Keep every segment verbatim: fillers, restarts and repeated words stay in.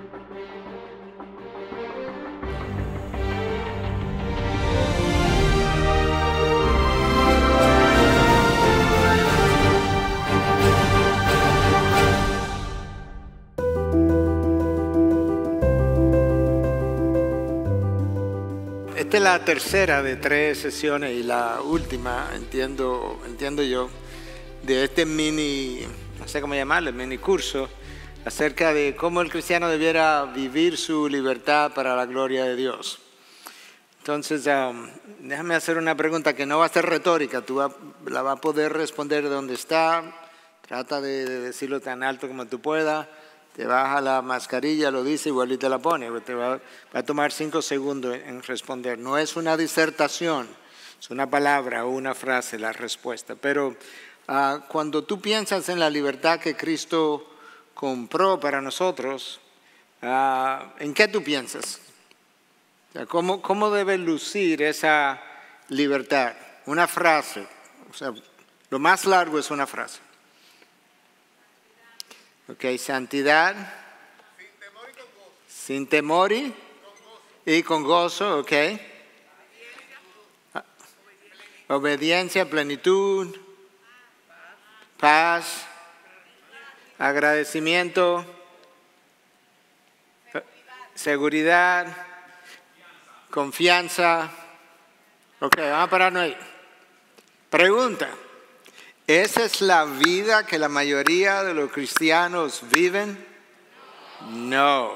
Esta es la tercera de tres sesiones y la última, entiendo, entiendo yo, de este mini, no sé cómo llamarlo, mini curso acerca de cómo el cristiano debiera vivir su libertad para la gloria de Dios. Entonces, um, déjame hacer una pregunta que no va a ser retórica, tú va, la vas a poder responder de donde está, trata de, de decirlo tan alto como tú puedas. Te baja la mascarilla, lo dice, igual y te la pone. Te va, va a tomar cinco segundos en responder. No es una disertación, es una palabra o una frase la respuesta. Pero uh, cuando tú piensas en la libertad que Cristo compró para nosotros, uh, ¿en qué tú piensas? O sea, ¿cómo, ¿Cómo debe lucir esa libertad? Una frase. O sea, lo más largo es una frase. Ok, santidad. Sin temor y con gozo. Sin temor y, con gozo. y con gozo, ok. Obediencia, Obediencia, plenitud, paz, agradecimiento, seguridad, confianza. Ok, vamos a pararnos ahí. Pregunta. ¿Esa es la vida que la mayoría de los cristianos viven? No.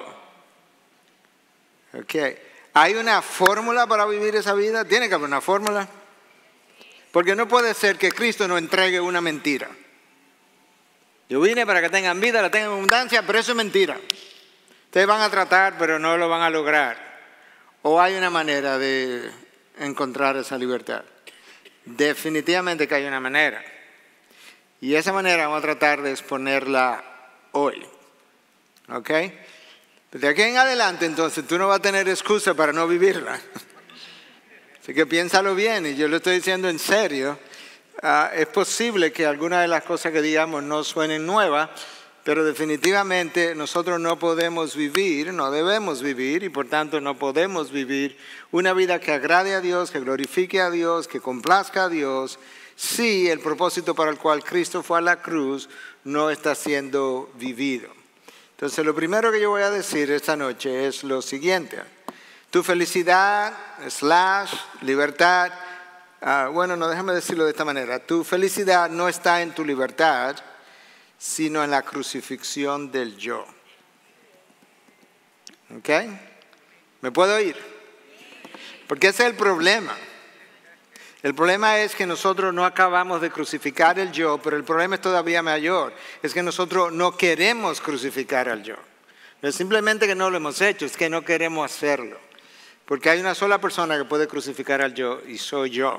Ok. ¿Hay una fórmula para vivir esa vida? Tiene que haber una fórmula. Porque no puede ser que Cristo nos entregue una mentira. Yo vine para que tengan vida, la tengan en abundancia, pero eso es mentira. Ustedes van a tratar, pero no lo van a lograr. ¿O hay una manera de encontrar esa libertad? Definitivamente que hay una manera. Y esa manera vamos a tratar de exponerla hoy. ¿Ok? De aquí en adelante, entonces, tú no vas a tener excusa para no vivirla. Así que piénsalo bien, y yo lo estoy diciendo en serio. Uh, es posible que algunas de las cosas que digamos no suenen nuevas, pero definitivamente nosotros no podemos vivir, no debemos vivir, y por tanto no podemos vivir una vida que agrade a Dios, que glorifique a Dios, que complazca a Dios, si el propósito para el cual Cristo fue a la cruz no está siendo vivido. Entonces, lo primero que yo voy a decir esta noche es lo siguiente. Tu felicidad, slash, libertad, uh, bueno, no, déjame decirlo de esta manera. Tu felicidad no está en tu libertad, sino en la crucifixión del yo. ¿Ok? ¿Me puedo oír? Porque ese es el problema. El problema es que nosotros no acabamos de crucificar el yo, pero el problema es todavía mayor. Es que nosotros no queremos crucificar al yo. No es simplemente que no lo hemos hecho, es que no queremos hacerlo. Porque hay una sola persona que puede crucificar al yo, y soy yo.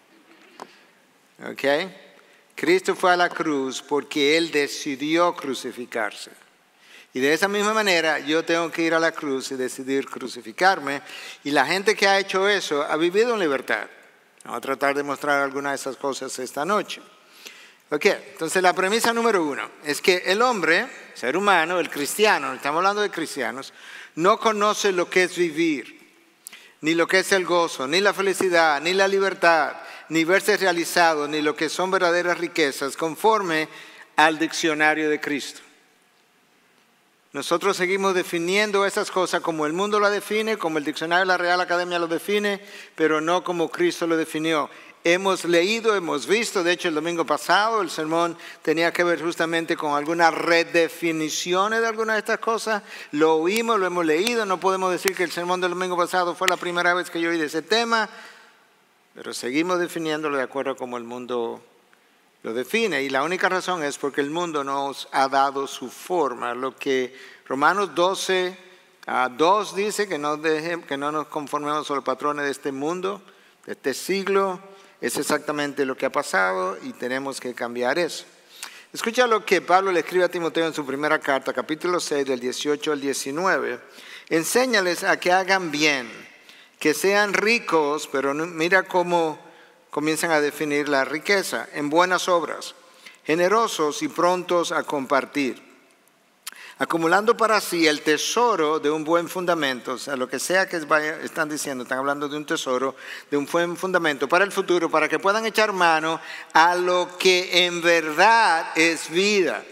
¿Ok? Cristo fue a la cruz porque Él decidió crucificarse. Y de esa misma manera yo tengo que ir a la cruz y decidir crucificarme. Y la gente que ha hecho eso ha vivido en libertad. Vamos a tratar de mostrar algunas de esas cosas esta noche. Ok, entonces la premisa número uno es que el hombre, ser humano, el cristiano, estamos hablando de cristianos, no conoce lo que es vivir, ni lo que es el gozo, ni la felicidad, ni la libertad, ni verse realizado, ni lo que son verdaderas riquezas, conforme al diccionario de Cristo. Nosotros seguimos definiendo esas cosas como el mundo la define, como el diccionario de la Real Academia lo define, pero no como Cristo lo definió. Hemos leído, hemos visto, de hecho el domingo pasado el sermón tenía que ver justamente con algunas redefiniciones de algunas de estas cosas. Lo oímos, lo hemos leído, no podemos decir que el sermón del domingo pasado fue la primera vez que yo oí de ese tema, pero seguimos definiéndolo de acuerdo a como el mundo lo define, y la única razón es porque el mundo nos ha dado su forma. Lo que Romanos doce, dos dice que no, deje, que no nos conformemos a los patrones de este mundo, de este siglo, es exactamente lo que ha pasado y tenemos que cambiar eso. Escucha lo que Pablo le escribe a Timoteo en su primera carta, capítulo seis, del dieciocho al diecinueve. Enséñales a que hagan bien, que sean ricos, pero mira cómo comienzan a definir la riqueza, en buenas obras, generosos y prontos a compartir, acumulando para sí el tesoro de un buen fundamento, o sea, lo que sea que vaya, están diciendo, están hablando de un tesoro, de un buen fundamento para el futuro, para que puedan echar mano a lo que en verdad es vida.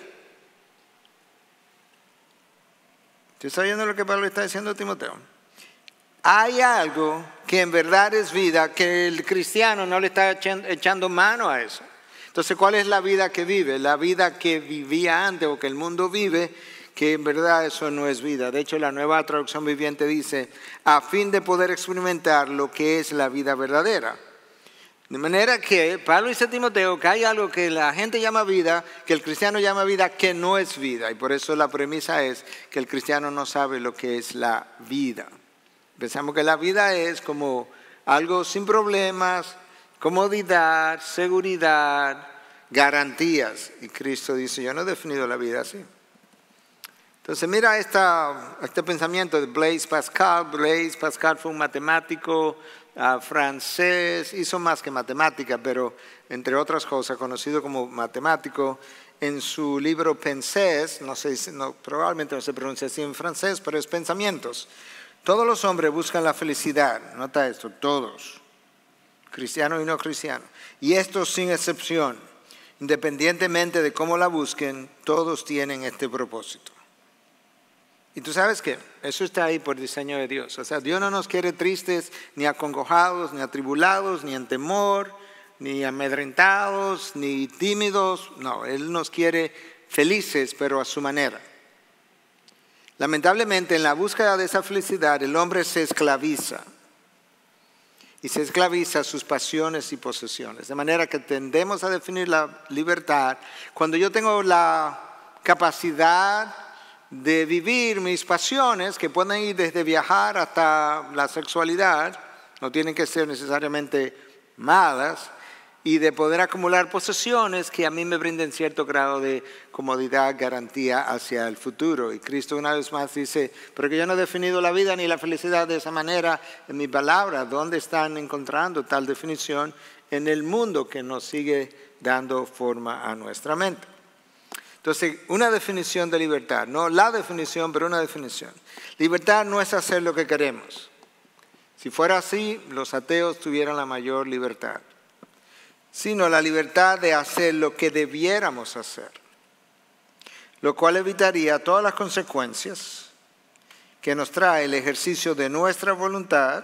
¿Usted está oyendo lo que Pablo está diciendo a Timoteo? Hay algo que en verdad es vida, que el cristiano no le está echando mano a eso. Entonces, ¿cuál es la vida que vive? La vida que vivía antes o que el mundo vive, que en verdad eso no es vida. De hecho, la Nueva Traducción Viviente dice, a fin de poder experimentar lo que es la vida verdadera. De manera que Pablo dice a Timoteo que hay algo que la gente llama vida, que el cristiano llama vida, que no es vida. Y por eso la premisa es que el cristiano no sabe lo que es la vida. Pensamos que la vida es como algo sin problemas, comodidad, seguridad, garantías. Y Cristo dice, yo no he definido la vida así. Entonces mira esta, este pensamiento de Blaise Pascal. Blaise Pascal fue un matemático uh, francés, hizo más que matemática, pero entre otras cosas, conocido como matemático. En su libro Pensées, no sé, no, probablemente no se pronuncia así en francés, pero es Pensamientos. Todos los hombres buscan la felicidad, nota esto, todos, cristianos y no cristianos, y esto sin excepción, independientemente de cómo la busquen, todos tienen este propósito. Y tú sabes qué, eso está ahí por diseño de Dios. O sea, Dios no nos quiere tristes, ni acongojados, ni atribulados, ni en temor, ni amedrentados, ni tímidos. No, Él nos quiere felices, pero a su manera. Lamentablemente, en la búsqueda de esa felicidad, el hombre se esclaviza. Y se esclaviza a sus pasiones y posesiones. De manera que tendemos a definir la libertad cuando yo tengo la capacidad de vivir mis pasiones, que pueden ir desde viajar hasta la sexualidad, no tienen que ser necesariamente malas, y de poder acumular posesiones que a mí me brinden cierto grado de comodidad, garantía hacia el futuro. Y Cristo una vez más dice, pero que yo no he definido la vida ni la felicidad de esa manera en mi palabra. ¿Dónde están encontrando tal definición? En el mundo que nos sigue dando forma a nuestra mente. Entonces, una definición de libertad, no la definición, pero una definición. Libertad no es hacer lo que queremos. Si fuera así, los ateos tuvieran la mayor libertad. Sino la libertad de hacer lo que debiéramos hacer, lo cual evitaría todas las consecuencias que nos trae el ejercicio de nuestra voluntad,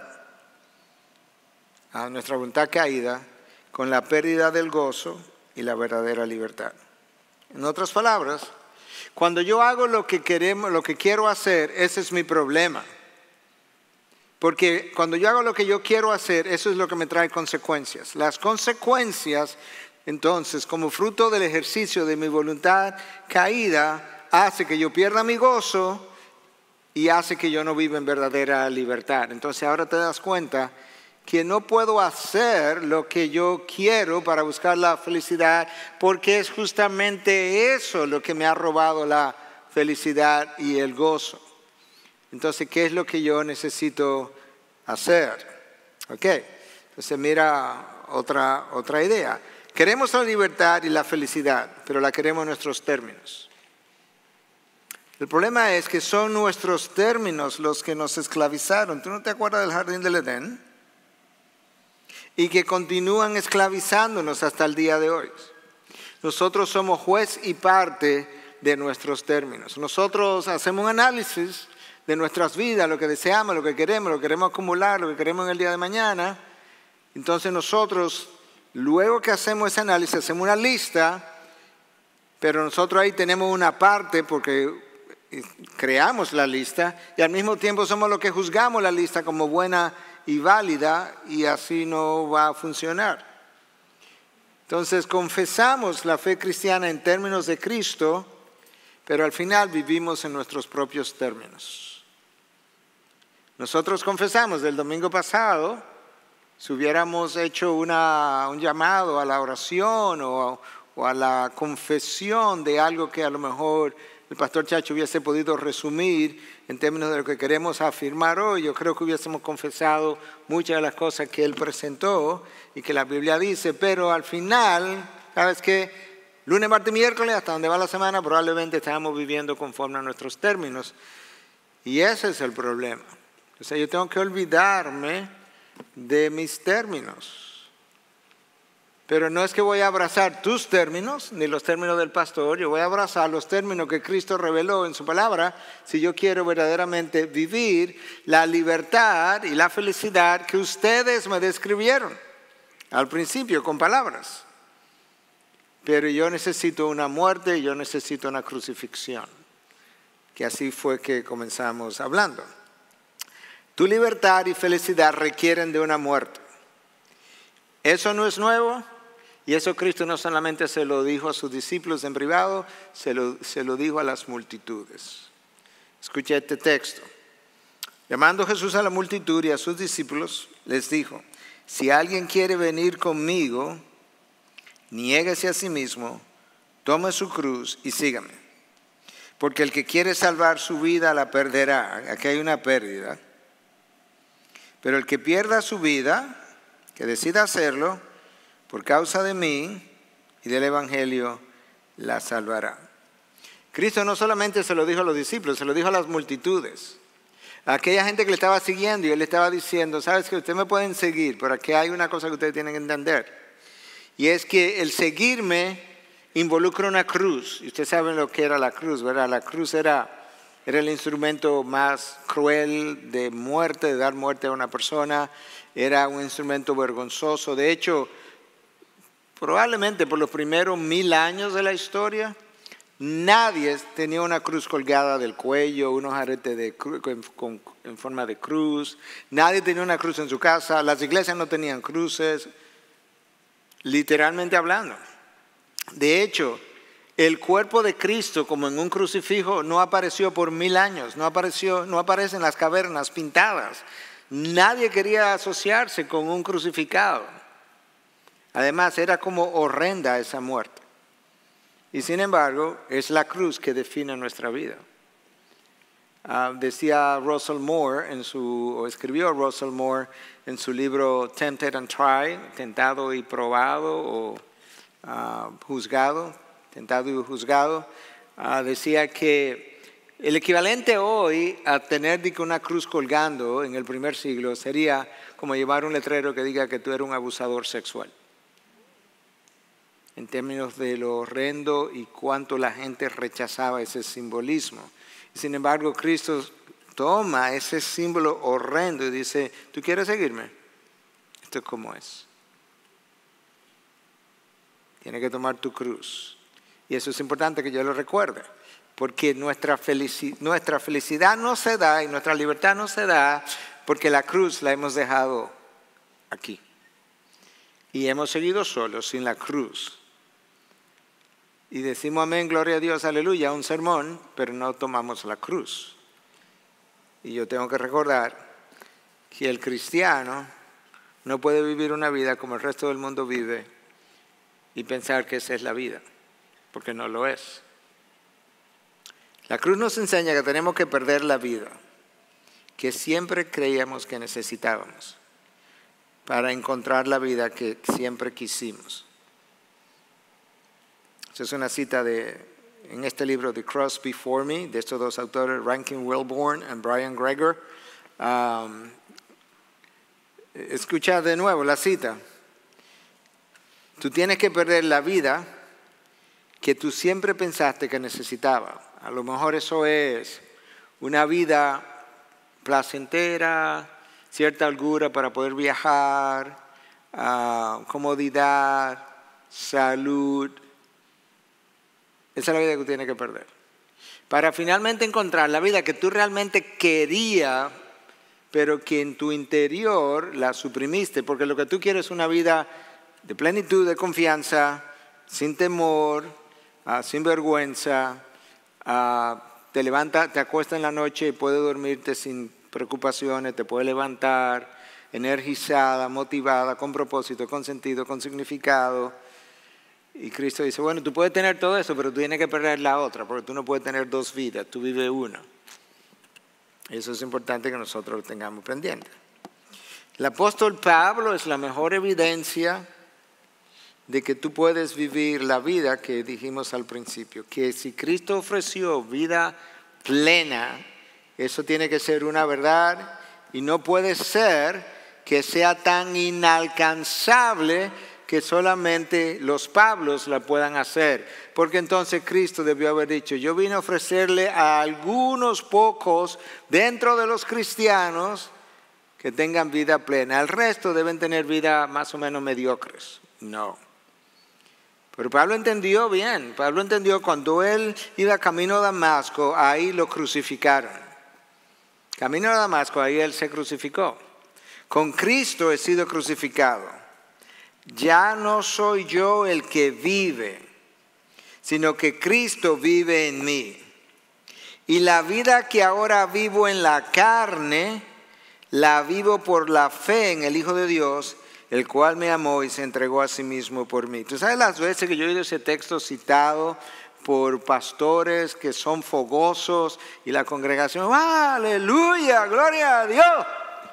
a nuestra voluntad caída, con la pérdida del gozo y la verdadera libertad. En otras palabras, cuando yo hago lo que queremos, lo que quiero hacer, ese es mi problema. Porque cuando yo hago lo que yo quiero hacer, eso es lo que me trae consecuencias. Las consecuencias, entonces, como fruto del ejercicio de mi voluntad caída, hace que yo pierda mi gozo y hace que yo no viva en verdadera libertad. Entonces ahora te das cuenta que no puedo hacer lo que yo quiero para buscar la felicidad, porque es justamente eso lo que me ha robado la felicidad y el gozo. Entonces, ¿qué es lo que yo necesito hacer? Ok, entonces mira otra, otra idea. Queremos la libertad y la felicidad, pero la queremos en nuestros términos. El problema es que son nuestros términos los que nos esclavizaron. ¿Tú no te acuerdas del jardín del Edén? Y que continúan esclavizándonos hasta el día de hoy. Nosotros somos juez y parte de nuestros términos. Nosotros hacemos un análisis de nuestras vidas, lo que deseamos, lo que queremos, lo que queremos acumular, lo que queremos en el día de mañana. Entonces nosotros, luego que hacemos ese análisis, hacemos una lista, pero nosotros ahí tenemos una parte porque creamos la lista y al mismo tiempo somos los que juzgamos la lista como buena y válida, y así no va a funcionar. Entonces confesamos la fe cristiana en términos de Cristo, pero al final vivimos en nuestros propios términos. Nosotros confesamos del domingo pasado, si hubiéramos hecho una, un llamado a la oración o, o a la confesión de algo que a lo mejor el pastor Chacho hubiese podido resumir en términos de lo que queremos afirmar hoy, yo creo que hubiésemos confesado muchas de las cosas que él presentó y que la Biblia dice, pero al final, ¿sabes qué? lunes, martes, miércoles, hasta donde va la semana, probablemente estamos viviendo conforme a nuestros términos. Y ese es el problema. O sea, yo tengo que olvidarme de mis términos. Pero no es que voy a abrazar tus términos, ni los términos del pastor. Yo voy a abrazar los términos que Cristo reveló en su palabra si yo quiero verdaderamente vivir la libertad y la felicidad que ustedes me describieron al principio con palabras. Pero yo necesito una muerte, yo necesito una crucifixión. Que así fue que comenzamos hablando. Tu libertad y felicidad requieren de una muerte. Eso no es nuevo. Y eso Cristo no solamente se lo dijo a sus discípulos en privado, se lo, se lo dijo a las multitudes. Escucha este texto. Llamando Jesús a la multitud y a sus discípulos, les dijo, si alguien quiere venir conmigo, niéguese a sí mismo, tome su cruz y sígame. Porque el que quiere salvar su vida la perderá. Aquí hay una pérdida. Pero el que pierda su vida, que decida hacerlo, por causa de mí y del Evangelio, la salvará. Cristo no solamente se lo dijo a los discípulos, se lo dijo a las multitudes. A aquella gente que le estaba siguiendo y él le estaba diciendo, sabes que ustedes me pueden seguir, pero aquí hay una cosa que ustedes tienen que entender. Y es que el seguirme involucra una cruz. Y ustedes saben lo que era la cruz, ¿verdad? La cruz era, era el instrumento más cruel de muerte, de dar muerte a una persona. Era un instrumento vergonzoso. De hecho, probablemente por los primeros mil años de la historia, nadie tenía una cruz colgada del cuello, unos aretes de cru- con, con, en forma de cruz. Nadie tenía una cruz en su casa. Las iglesias no tenían cruces, literalmente hablando. De hecho, el cuerpo de Cristo como en un crucifijo no apareció por mil años. No apareció, no aparece en las cavernas pintadas. Nadie quería asociarse con un crucificado. Además, era como horrenda esa muerte. Y sin embargo, es la cruz que define nuestra vida. Uh, decía Russell Moore, en su, o escribió Russell Moore en su libro Tempted and Tried, Tentado y Probado, o uh, Juzgado, Tentado y Juzgado, uh, decía que el equivalente hoy a tener una cruz colgando en el primer siglo sería como llevar un letrero que diga que tú eres un abusador sexual. En términos de lo horrendo y cuánto la gente rechazaba ese simbolismo. Sin embargo, Cristo toma ese símbolo horrendo y dice, ¿tú quieres seguirme? Esto es como es. Tienes que tomar tu cruz. Y eso es importante que yo lo recuerde. Porque nuestra felicidad, nuestra felicidad no se da y nuestra libertad no se da porque la cruz la hemos dejado aquí. Y hemos seguido solos, sin la cruz. Y decimos amén, gloria a Dios, aleluya, un sermón, pero no tomamos la cruz. Y yo tengo que recordar que el cristiano no puede vivir una vida como el resto del mundo vive y pensar que esa es la vida, porque no lo es. La cruz nos enseña que tenemos que perder la vida, que siempre creíamos que necesitábamos, para encontrar la vida que siempre quisimos. Esa es una cita de, en este libro, The Cross Before Me, de estos dos autores, Rankin Wilbourn y Brian Greger. Um, escucha de nuevo la cita. Tú tienes que perder la vida que tú siempre pensaste que necesitaba. A lo mejor eso es una vida placentera, cierta holgura para poder viajar, uh, comodidad, salud. Esa es la vida que tú tienes que perder. Para finalmente encontrar la vida que tú realmente querías, pero que en tu interior la suprimiste. Porque lo que tú quieres es una vida de plenitud, de confianza, sin temor, uh, sin vergüenza. Uh, te levanta, te acuestas en la noche y puedes dormirte sin preocupaciones, te puedes levantar energizada, motivada, con propósito, con sentido, con significado. Y Cristo dice, bueno, tú puedes tener todo eso, pero tú tienes que perder la otra, porque tú no puedes tener dos vidas, tú vives una. Eso es importante que nosotros lo tengamos pendiente. El apóstol Pablo es la mejor evidencia de que tú puedes vivir la vida que dijimos al principio, que si Cristo ofreció vida plena, eso tiene que ser una verdad y no puede ser que sea tan inalcanzable que solamente los Pablos la puedan hacer. Porque entonces Cristo debió haber dicho, yo vine a ofrecerle a algunos pocos dentro de los cristianos que tengan vida plena. El resto deben tener vida más o menos mediocres. No. Pero Pablo entendió bien. Pablo entendió cuando él iba camino a Damasco, ahí lo crucificaron. Camino a Damasco, ahí él se crucificó. Con Cristo he sido crucificado. Ya no soy yo el que vive, sino que Cristo vive en mí. Y la vida que ahora vivo en la carne, la vivo por la fe en el Hijo de Dios, el cual me amó y se entregó a sí mismo por mí. ¿Tú sabes las veces que yo he oído ese texto citado por pastores que son fogosos y la congregación, ¡aleluya, gloria a Dios!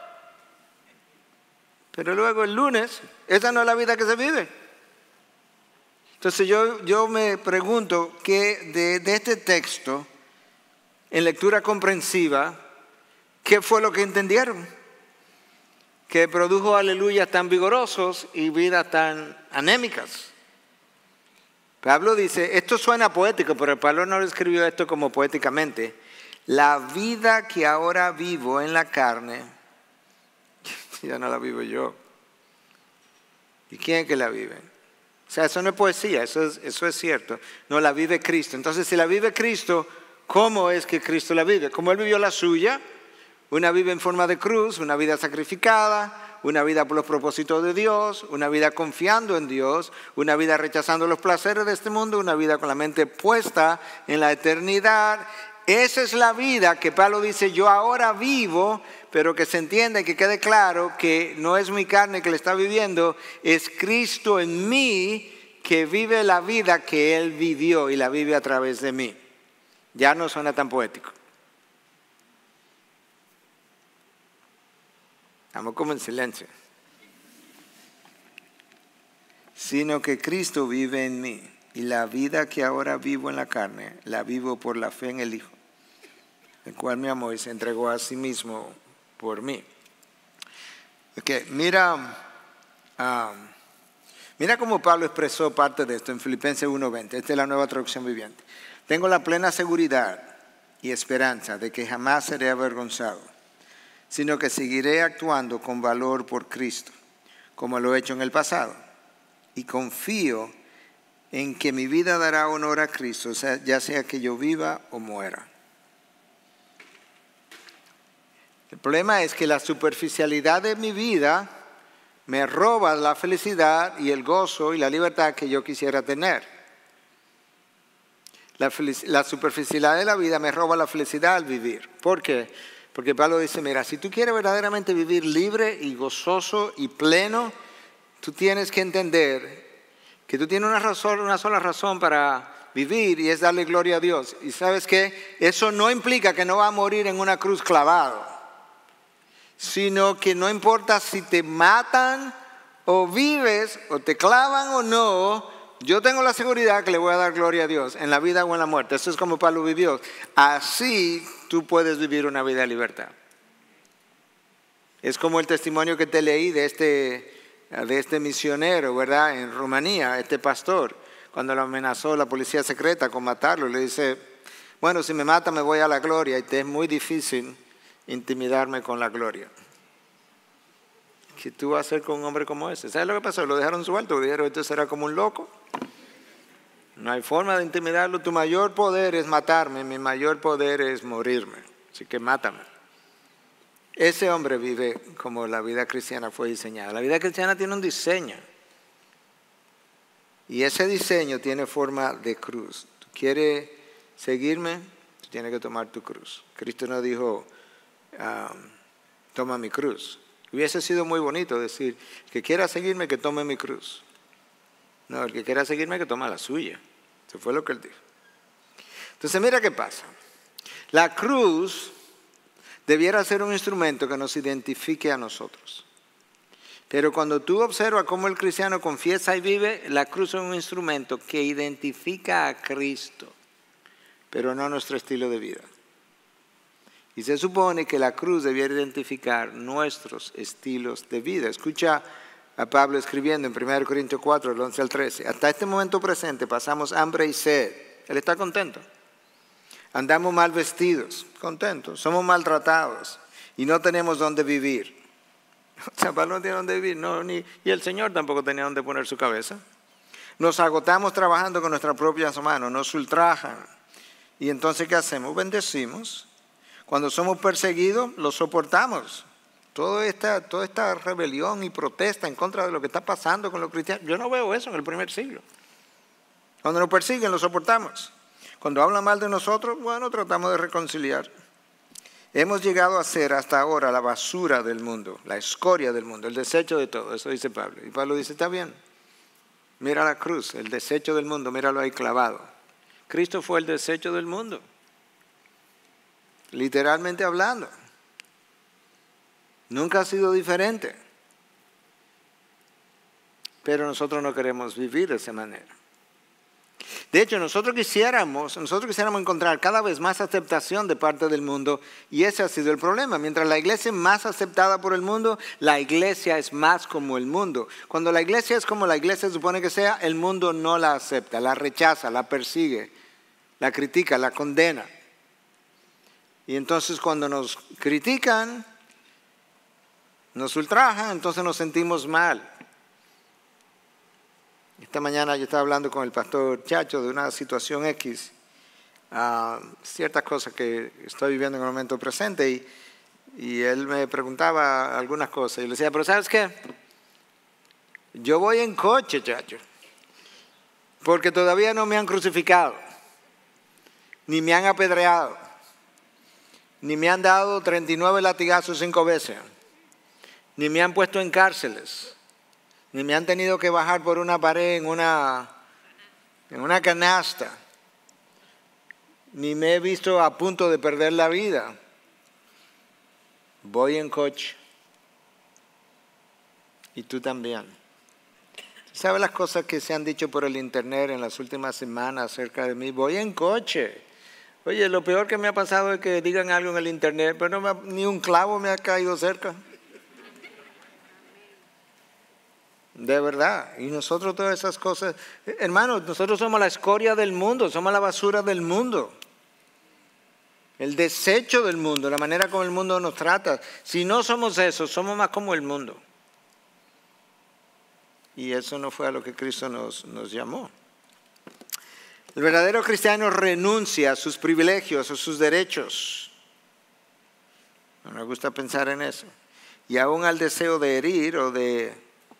Pero luego el lunes, esa no es la vida que se vive. Entonces yo, yo me pregunto que de, de este texto, en lectura comprensiva, ¿qué fue lo que entendieron? Que produjo aleluyas tan vigorosos y vidas tan anémicas. Pablo dice, esto suena poético, pero Pablo no lo escribió esto como poéticamente. La vida que ahora vivo en la carne, ya no la vivo yo. ¿Y quién es que la vive? O sea, eso no es poesía, eso es, eso es cierto. No, la vive Cristo. Entonces, si la vive Cristo, ¿cómo es que Cristo la vive? ¿Cómo Él vivió la suya? Una vida en forma de cruz, una vida sacrificada, una vida por los propósitos de Dios, una vida confiando en Dios, una vida rechazando los placeres de este mundo, una vida con la mente puesta en la eternidad. Esa es la vida que Pablo dice, yo ahora vivo, pero que se entienda y que quede claro que no es mi carne que le está viviendo, es Cristo en mí que vive la vida que Él vivió y la vive a través de mí. Ya no suena tan poético. Estamos como en silencio. Sino que Cristo vive en mí y la vida que ahora vivo en la carne, la vivo por la fe en el Hijo, el cual me amó y se entregó a sí mismo por mí. Okay, mira, um, mira cómo Pablo expresó parte de esto en Filipenses uno veinte. Esta es la Nueva Traducción Viviente. Tengo la plena seguridad y esperanza de que jamás seré avergonzado, sino que seguiré actuando con valor por Cristo, como lo he hecho en el pasado. Y confío en que mi vida dará honor a Cristo, o sea, ya sea que yo viva o muera. El problema es que la superficialidad de mi vida me roba la felicidad y el gozo y la libertad que yo quisiera tener. La, la superficialidad de la vida me roba la felicidad al vivir. ¿Por qué? Porque Pablo dice, mira, si tú quieres verdaderamente vivir libre y gozoso y pleno, tú tienes que entender que tú tienes una, razón, una sola razón para vivir y es darle gloria a Dios. Y sabes qué, eso no implica que no va a morir en una cruz clavado, sino que no importa si te matan o vives o te clavan o no, yo tengo la seguridad que le voy a dar gloria a Dios en la vida o en la muerte. Eso es como Pablo vivió. Así tú puedes vivir una vida de libertad. Es como el testimonio que te leí de este, de este misionero, ¿verdad? En Rumanía, este pastor, cuando lo amenazó la policía secreta con matarlo, le dice, bueno, si me mata me voy a la gloria y te es muy difícil intimidarme con la gloria. ¿Qué tú vas a hacer con un hombre como ese? ¿Sabes lo que pasó? Lo dejaron suelto, le dijeron, esto será como un loco. No hay forma de intimidarlo. Tu mayor poder es matarme, mi mayor poder es morirme. Así que mátame. Ese hombre vive como la vida cristiana fue diseñada. La vida cristiana tiene un diseño. Y ese diseño tiene forma de cruz. ¿Tú quieres seguirme? Tú tienes que tomar tu cruz. Cristo no dijo, um, toma mi cruz. Hubiese sido muy bonito decir, el que quiera seguirme, que tome mi cruz. No, el que quiera seguirme, que tome la suya. Eso fue lo que él dijo. Entonces, mira qué pasa. La cruz debiera ser un instrumento que nos identifique a nosotros. Pero cuando tú observas cómo el cristiano confiesa y vive, la cruz es un instrumento que identifica a Cristo, pero no nuestro estilo de vida. Y se supone que la cruz debiera identificar nuestros estilos de vida. Escucha a Pablo escribiendo en primera Corintios cuatro, del once al trece. Hasta este momento presente pasamos hambre y sed. Él está contento. Andamos mal vestidos, contentos. Somos maltratados y no tenemos dónde vivir. O sea, Pablo no tiene dónde vivir, no, ni, y el Señor tampoco tenía dónde poner su cabeza. Nos agotamos trabajando con nuestras propias manos, nos ultrajan. Y entonces, ¿qué hacemos? Bendecimos. Cuando somos perseguidos, lo soportamos. Toda esta, toda esta rebelión y protesta en contra de lo que está pasando con los cristianos, yo no veo eso en el primer siglo. Cuando nos persiguen, lo soportamos. Cuando hablan mal de nosotros, bueno, tratamos de reconciliar. Hemos llegado a ser hasta ahora la basura del mundo, la escoria del mundo, el desecho de todo. Eso dice Pablo. Y Pablo dice, está bien. Mira la cruz, el desecho del mundo, míralo ahí clavado. Cristo fue el desecho del mundo. Literalmente hablando. Nunca ha sido diferente. Pero nosotros no queremos vivir de esa manera. De hecho, nosotros quisiéramos, nosotros quisiéramos encontrar cada vez más aceptación de parte del mundo, y ese ha sido el problema. Mientras la iglesia es más aceptada por el mundo, la iglesia es más como el mundo. Cuando la iglesia es como la iglesia se supone que sea, el mundo no la acepta, la rechaza, la persigue, la critica, la condena. Y entonces cuando nos critican, nos ultrajan, entonces nos sentimos mal. Esta mañana yo estaba hablando con el pastor Chacho de una situación X, uh, ciertas cosas que estoy viviendo en el momento presente, y, y él me preguntaba algunas cosas. Y yo le decía, pero ¿sabes qué? Yo voy en coche, Chacho, porque todavía no me han crucificado, ni me han apedreado, ni me han dado treinta y nueve latigazos cinco veces, ni me han puesto en cárceles, ni me han tenido que bajar por una pared en una, en una canasta, ni me he visto a punto de perder la vida. Voy en coche. Y tú también. ¿Sabes las cosas que se han dicho por el internet en las últimas semanas acerca de mí? Voy en coche. Oye, lo peor que me ha pasado es que digan algo en el internet, pero no me ha, ni un clavo me ha caído cerca. De verdad. Y nosotros todas esas cosas, hermanos, nosotros somos la escoria del mundo, somos la basura del mundo, el desecho del mundo, la manera como el mundo nos trata. Si no somos eso, somos más como el mundo. Y eso no fue a lo que Cristo nos, nos llamó. El verdadero cristiano renuncia a sus privilegios, a sus derechos. No me gusta pensar en eso. Y aún al deseo de herir o de...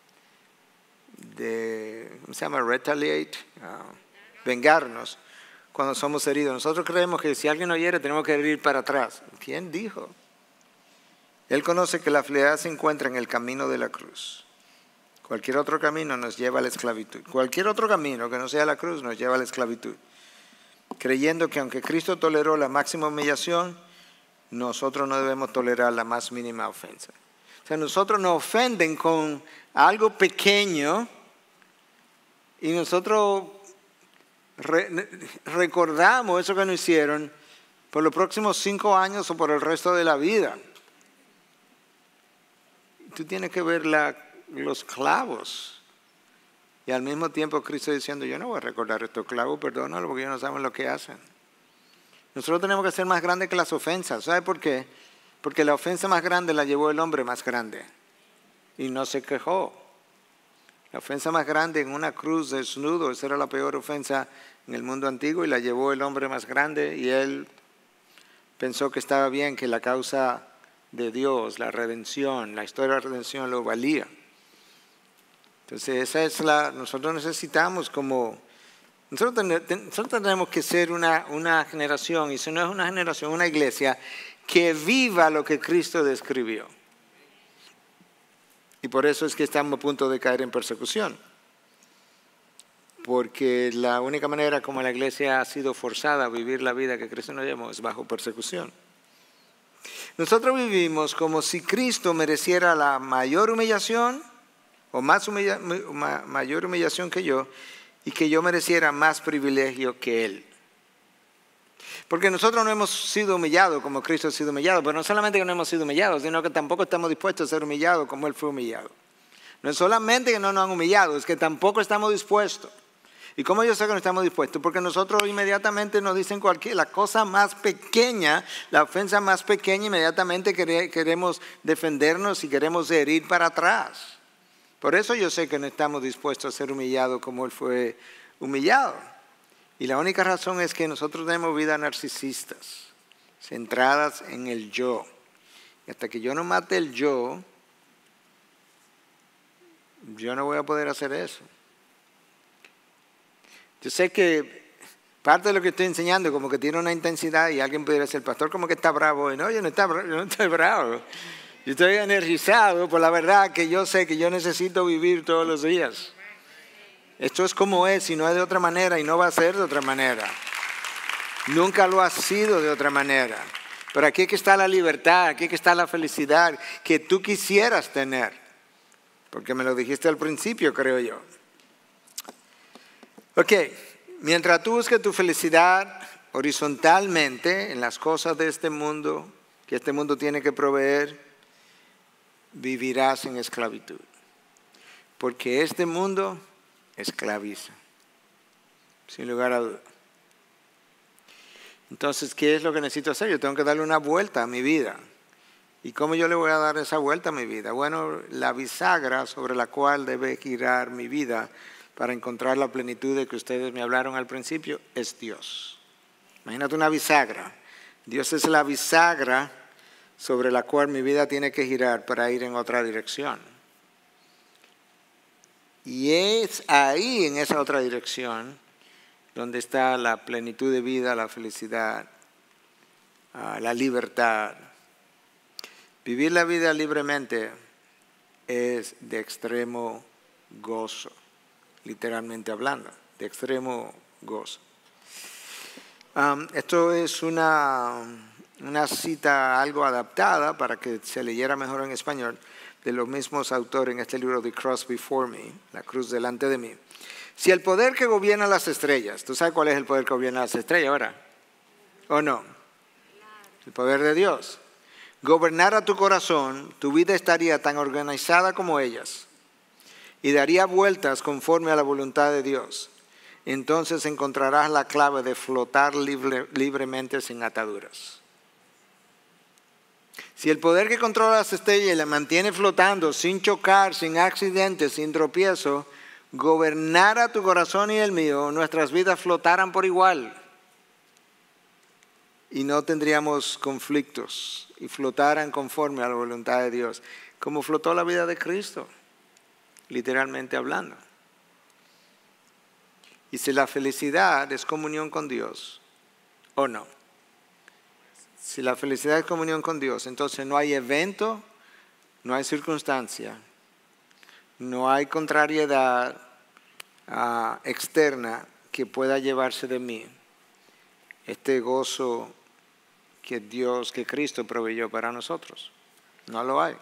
de, ¿cómo se llama? Retaliate, uh, vengarnos cuando somos heridos. Nosotros creemos que si alguien nos hiere tenemos que herir para atrás. ¿Quién dijo? Él conoce que la fidelidad se encuentra en el camino de la cruz. Cualquier otro camino nos lleva a la esclavitud. Cualquier otro camino que no sea la cruz nos lleva a la esclavitud. Creyendo que aunque Cristo toleró la máxima humillación, nosotros no debemos tolerar la más mínima ofensa. O sea, nosotros nos ofenden con algo pequeño y nosotros re, recordamos eso que nos hicieron por los próximos cinco años o por el resto de la vida. Tú tienes que ver la, los clavos. Y al mismo tiempo Cristo diciendo, yo no voy a recordar estos clavos, perdónalo porque ellos no saben lo que hacen. Nosotros tenemos que ser más grandes que las ofensas. ¿Sabe por qué? Porque la ofensa más grande la llevó el hombre más grande y no se quejó. La ofensa más grande en una cruz desnudo, esa era la peor ofensa en el mundo antiguo, y la llevó el hombre más grande, y él pensó que estaba bien, que la causa de Dios, la redención, la historia de la redención lo valía. Entonces esa es la, nosotros necesitamos como, nosotros, ten, nosotros tenemos que ser una, una generación, y si no es una generación, una iglesia que viva lo que Cristo describió. Y por eso es que estamos a punto de caer en persecución. Porque la única manera como la iglesia ha sido forzada a vivir la vida que Cristo nos llamó es bajo persecución. Nosotros vivimos como si Cristo mereciera la mayor humillación o más humilla, ma, mayor humillación que yo, y que yo mereciera más privilegio que Él. Porque nosotros no hemos sido humillados como Cristo ha sido humillado, pero no solamente que no hemos sido humillados, sino que tampoco estamos dispuestos a ser humillados como Él fue humillado. No es solamente que no nos han humillado, es que tampoco estamos dispuestos. ¿Y cómo yo sé que no estamos dispuestos? Porque nosotros inmediatamente nos dicen cualquier, la cosa más pequeña, la ofensa más pequeña, inmediatamente queremos defendernos y queremos herir para atrás. Por eso yo sé que no estamos dispuestos a ser humillados como Él fue humillado. Y la única razón es que nosotros tenemos vidas narcisistas, centradas en el yo. Y hasta que yo no mate el yo, yo no voy a poder hacer eso. Yo sé que parte de lo que estoy enseñando como que tiene una intensidad y alguien pudiera decir, el pastor como que está bravo. Y no, yo no, está, yo no estoy bravo. Yo estoy energizado por la verdad que yo sé que yo necesito vivir todos los días. Esto es como es y no es de otra manera y no va a ser de otra manera. Nunca lo ha sido de otra manera. Pero aquí que está la libertad, aquí que está la felicidad que tú quisieras tener. Porque me lo dijiste al principio, creo yo. Ok, mientras tú busques tu felicidad horizontalmente en las cosas de este mundo, que este mundo tiene que proveer, vivirás en esclavitud. Porque este mundo esclaviza, sin lugar a duda. Entonces, ¿qué es lo que necesito hacer? Yo tengo que darle una vuelta a mi vida. ¿Y cómo yo le voy a dar esa vuelta a mi vida? Bueno, la bisagra sobre la cual debe girar mi vida para encontrar la plenitud de que ustedes me hablaron al principio, es Dios. Imagínate una bisagra. Dios es la bisagra sobre la cual mi vida tiene que girar para ir en otra dirección. Y es ahí, en esa otra dirección, donde está la plenitud de vida, la felicidad, la libertad. Vivir la vida libremente es de extremo gozo. Literalmente hablando, de extremo gozo. Um, esto es una, una cita algo adaptada para que se leyera mejor en español de los mismos autores en este libro, The Cross Before Me, La cruz delante de mí. Si el poder que gobierna las estrellas, ¿tú sabes cuál es el poder que gobierna las estrellas ahora? ¿O no? El poder de Dios. Gobernara tu corazón, tu vida estaría tan organizada como ellas y daría vueltas conforme a la voluntad de Dios. Entonces encontrarás la clave de flotar libre, libremente sin ataduras. Si el poder que controla las estrellas y la mantiene flotando sin chocar, sin accidentes, sin tropiezo, gobernara tu corazón y el mío, nuestras vidas flotaran por igual. Y no tendríamos conflictos y flotaran conforme a la voluntad de Dios. Como flotó la vida de Cristo. Literalmente hablando. Y si la felicidad es comunión con Dios, o no. Si la felicidad es comunión con Dios, entonces no hay evento, no hay circunstancia, no hay contrariedad uh, externa que pueda llevarse de mí este gozo que Dios, que Cristo proveyó para nosotros. No lo hay.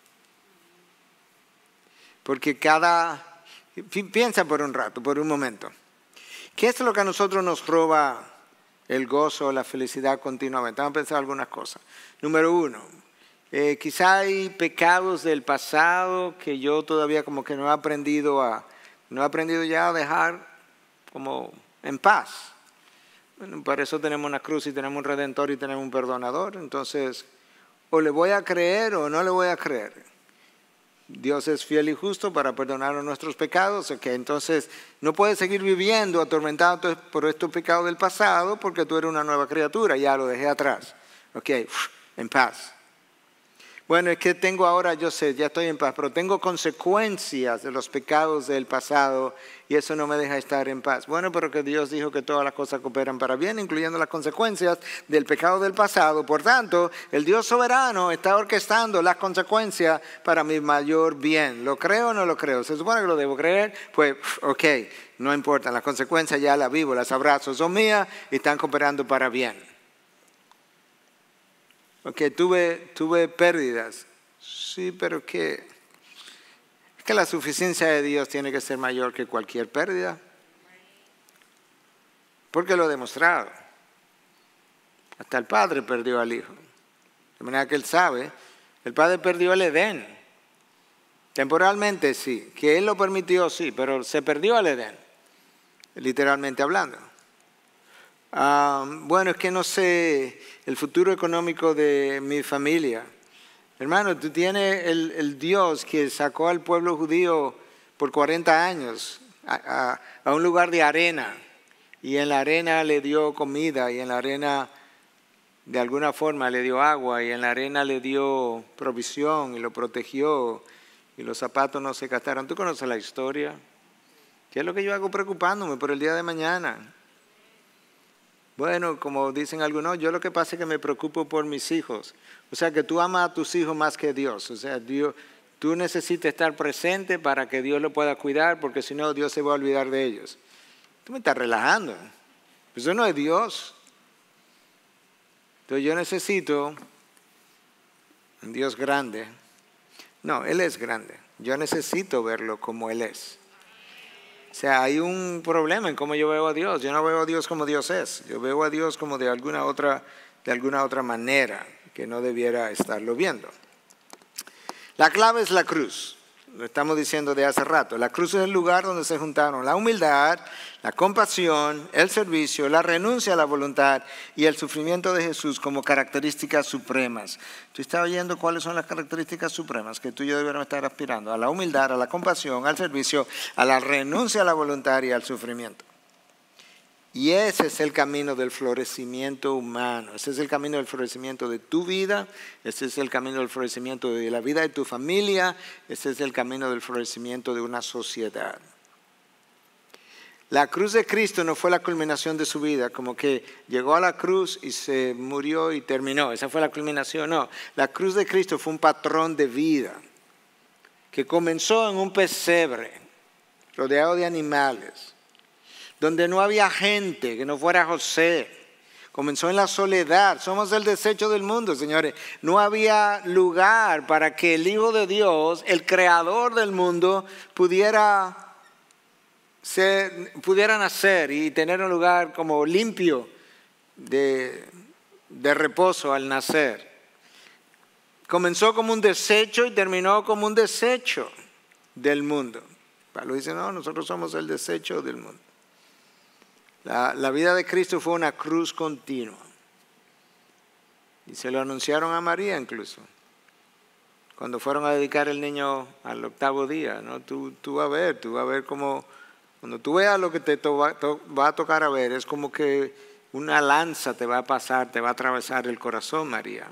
Porque cada, piensa por un rato, por un momento, ¿qué es lo que a nosotros nos roba el gozo, la felicidad continuamente? Vamos a pensar algunas cosas. Número uno, eh, quizá hay pecados del pasado que yo todavía como que no he aprendido a, no he aprendido ya a dejar como en paz. Bueno, para eso tenemos una cruz y tenemos un redentor y tenemos un perdonador. Entonces, o le voy a creer o no le voy a creer. Dios es fiel y justo para perdonar nuestros pecados. Okay, entonces, no puedes seguir viviendo atormentado por estos pecados del pasado porque tú eres una nueva criatura. Ya lo dejé atrás. Ok, en paz. Bueno, es que tengo ahora, yo sé, ya estoy en paz, pero tengo consecuencias de los pecados del pasado y eso no me deja estar en paz. Bueno, pero que Dios dijo que todas las cosas cooperan para bien, incluyendo las consecuencias del pecado del pasado. Por tanto, el Dios soberano está orquestando las consecuencias para mi mayor bien. ¿Lo creo o no lo creo? ¿Se supone que lo debo creer? Pues, ok, no importa, las consecuencias ya las vivo, las abrazo, son mías y están cooperando para bien. Ok, tuve, tuve pérdidas. Sí, pero que que la suficiencia de Dios tiene que ser mayor que cualquier pérdida. Porque lo he demostrado. Hasta el Padre perdió al Hijo. De manera que Él sabe, el Padre perdió el Edén. Temporalmente sí, que Él lo permitió, sí, pero se perdió el Edén, literalmente hablando. Ah, bueno, es que no sé el futuro económico de mi familia. Hermano, tú tienes el, el Dios que sacó al pueblo judío por cuarenta años a, a, a un lugar de arena. Y en la arena le dio comida, y en la arena de alguna forma le dio agua, y en la arena le dio provisión y lo protegió, y los zapatos no se gastaron. ¿Tú conoces la historia? ¿Qué es lo que yo hago preocupándome por el día de mañana? Bueno, como dicen algunos, yo lo que pasa es que me preocupo por mis hijos. O sea, que tú amas a tus hijos más que Dios. O sea, Dios, tú necesitas estar presente para que Dios lo pueda cuidar, porque si no, Dios se va a olvidar de ellos. Tú me estás relajando. Eso no es Dios. Entonces yo necesito un Dios grande. No, Él es grande. Yo necesito verlo como Él es. O sea, hay un problema en cómo yo veo a Dios. Yo no veo a Dios como Dios es. Yo veo a Dios como de alguna otra, de alguna otra manera que no debiera estarlo viendo. La clave es la cruz. Lo estamos diciendo de hace rato. La cruz es el lugar donde se juntaron la humildad, la compasión, el servicio, la renuncia a la voluntad y el sufrimiento de Jesús como características supremas. ¿Tú estás oyendo cuáles son las características supremas que tú y yo deberíamos estar aspirando? A la humildad, a la compasión, al servicio, a la renuncia a la voluntad y al sufrimiento. Y ese es el camino del florecimiento humano. Ese es el camino del florecimiento de tu vida. Ese es el camino del florecimiento de la vida de tu familia. Ese es el camino del florecimiento de una sociedad. La cruz de Cristo no fue la culminación de su vida, como que llegó a la cruz y se murió y terminó. Esa fue la culminación. No, la cruz de Cristo fue un patrón de vida que comenzó en un pesebre rodeado de animales, donde no había gente que no fuera José. Comenzó en la soledad. Somos el desecho del mundo, señores. No había lugar para que el Hijo de Dios, el creador del mundo, pudiera, ser, pudiera nacer y tener un lugar como limpio de, de reposo al nacer. Comenzó como un desecho y terminó como un desecho del mundo. Pablo dice, no, nosotros somos el desecho del mundo. La, la vida de Cristo fue una cruz continua. Y se lo anunciaron a María incluso. Cuando fueron a dedicar el niño al octavo día, ¿no? Tú, tú vas a ver, tú vas a ver cómo, cuando tú veas lo que te to, va, to, va a tocar a ver, es como que una lanza te va a pasar, te va a atravesar el corazón, María.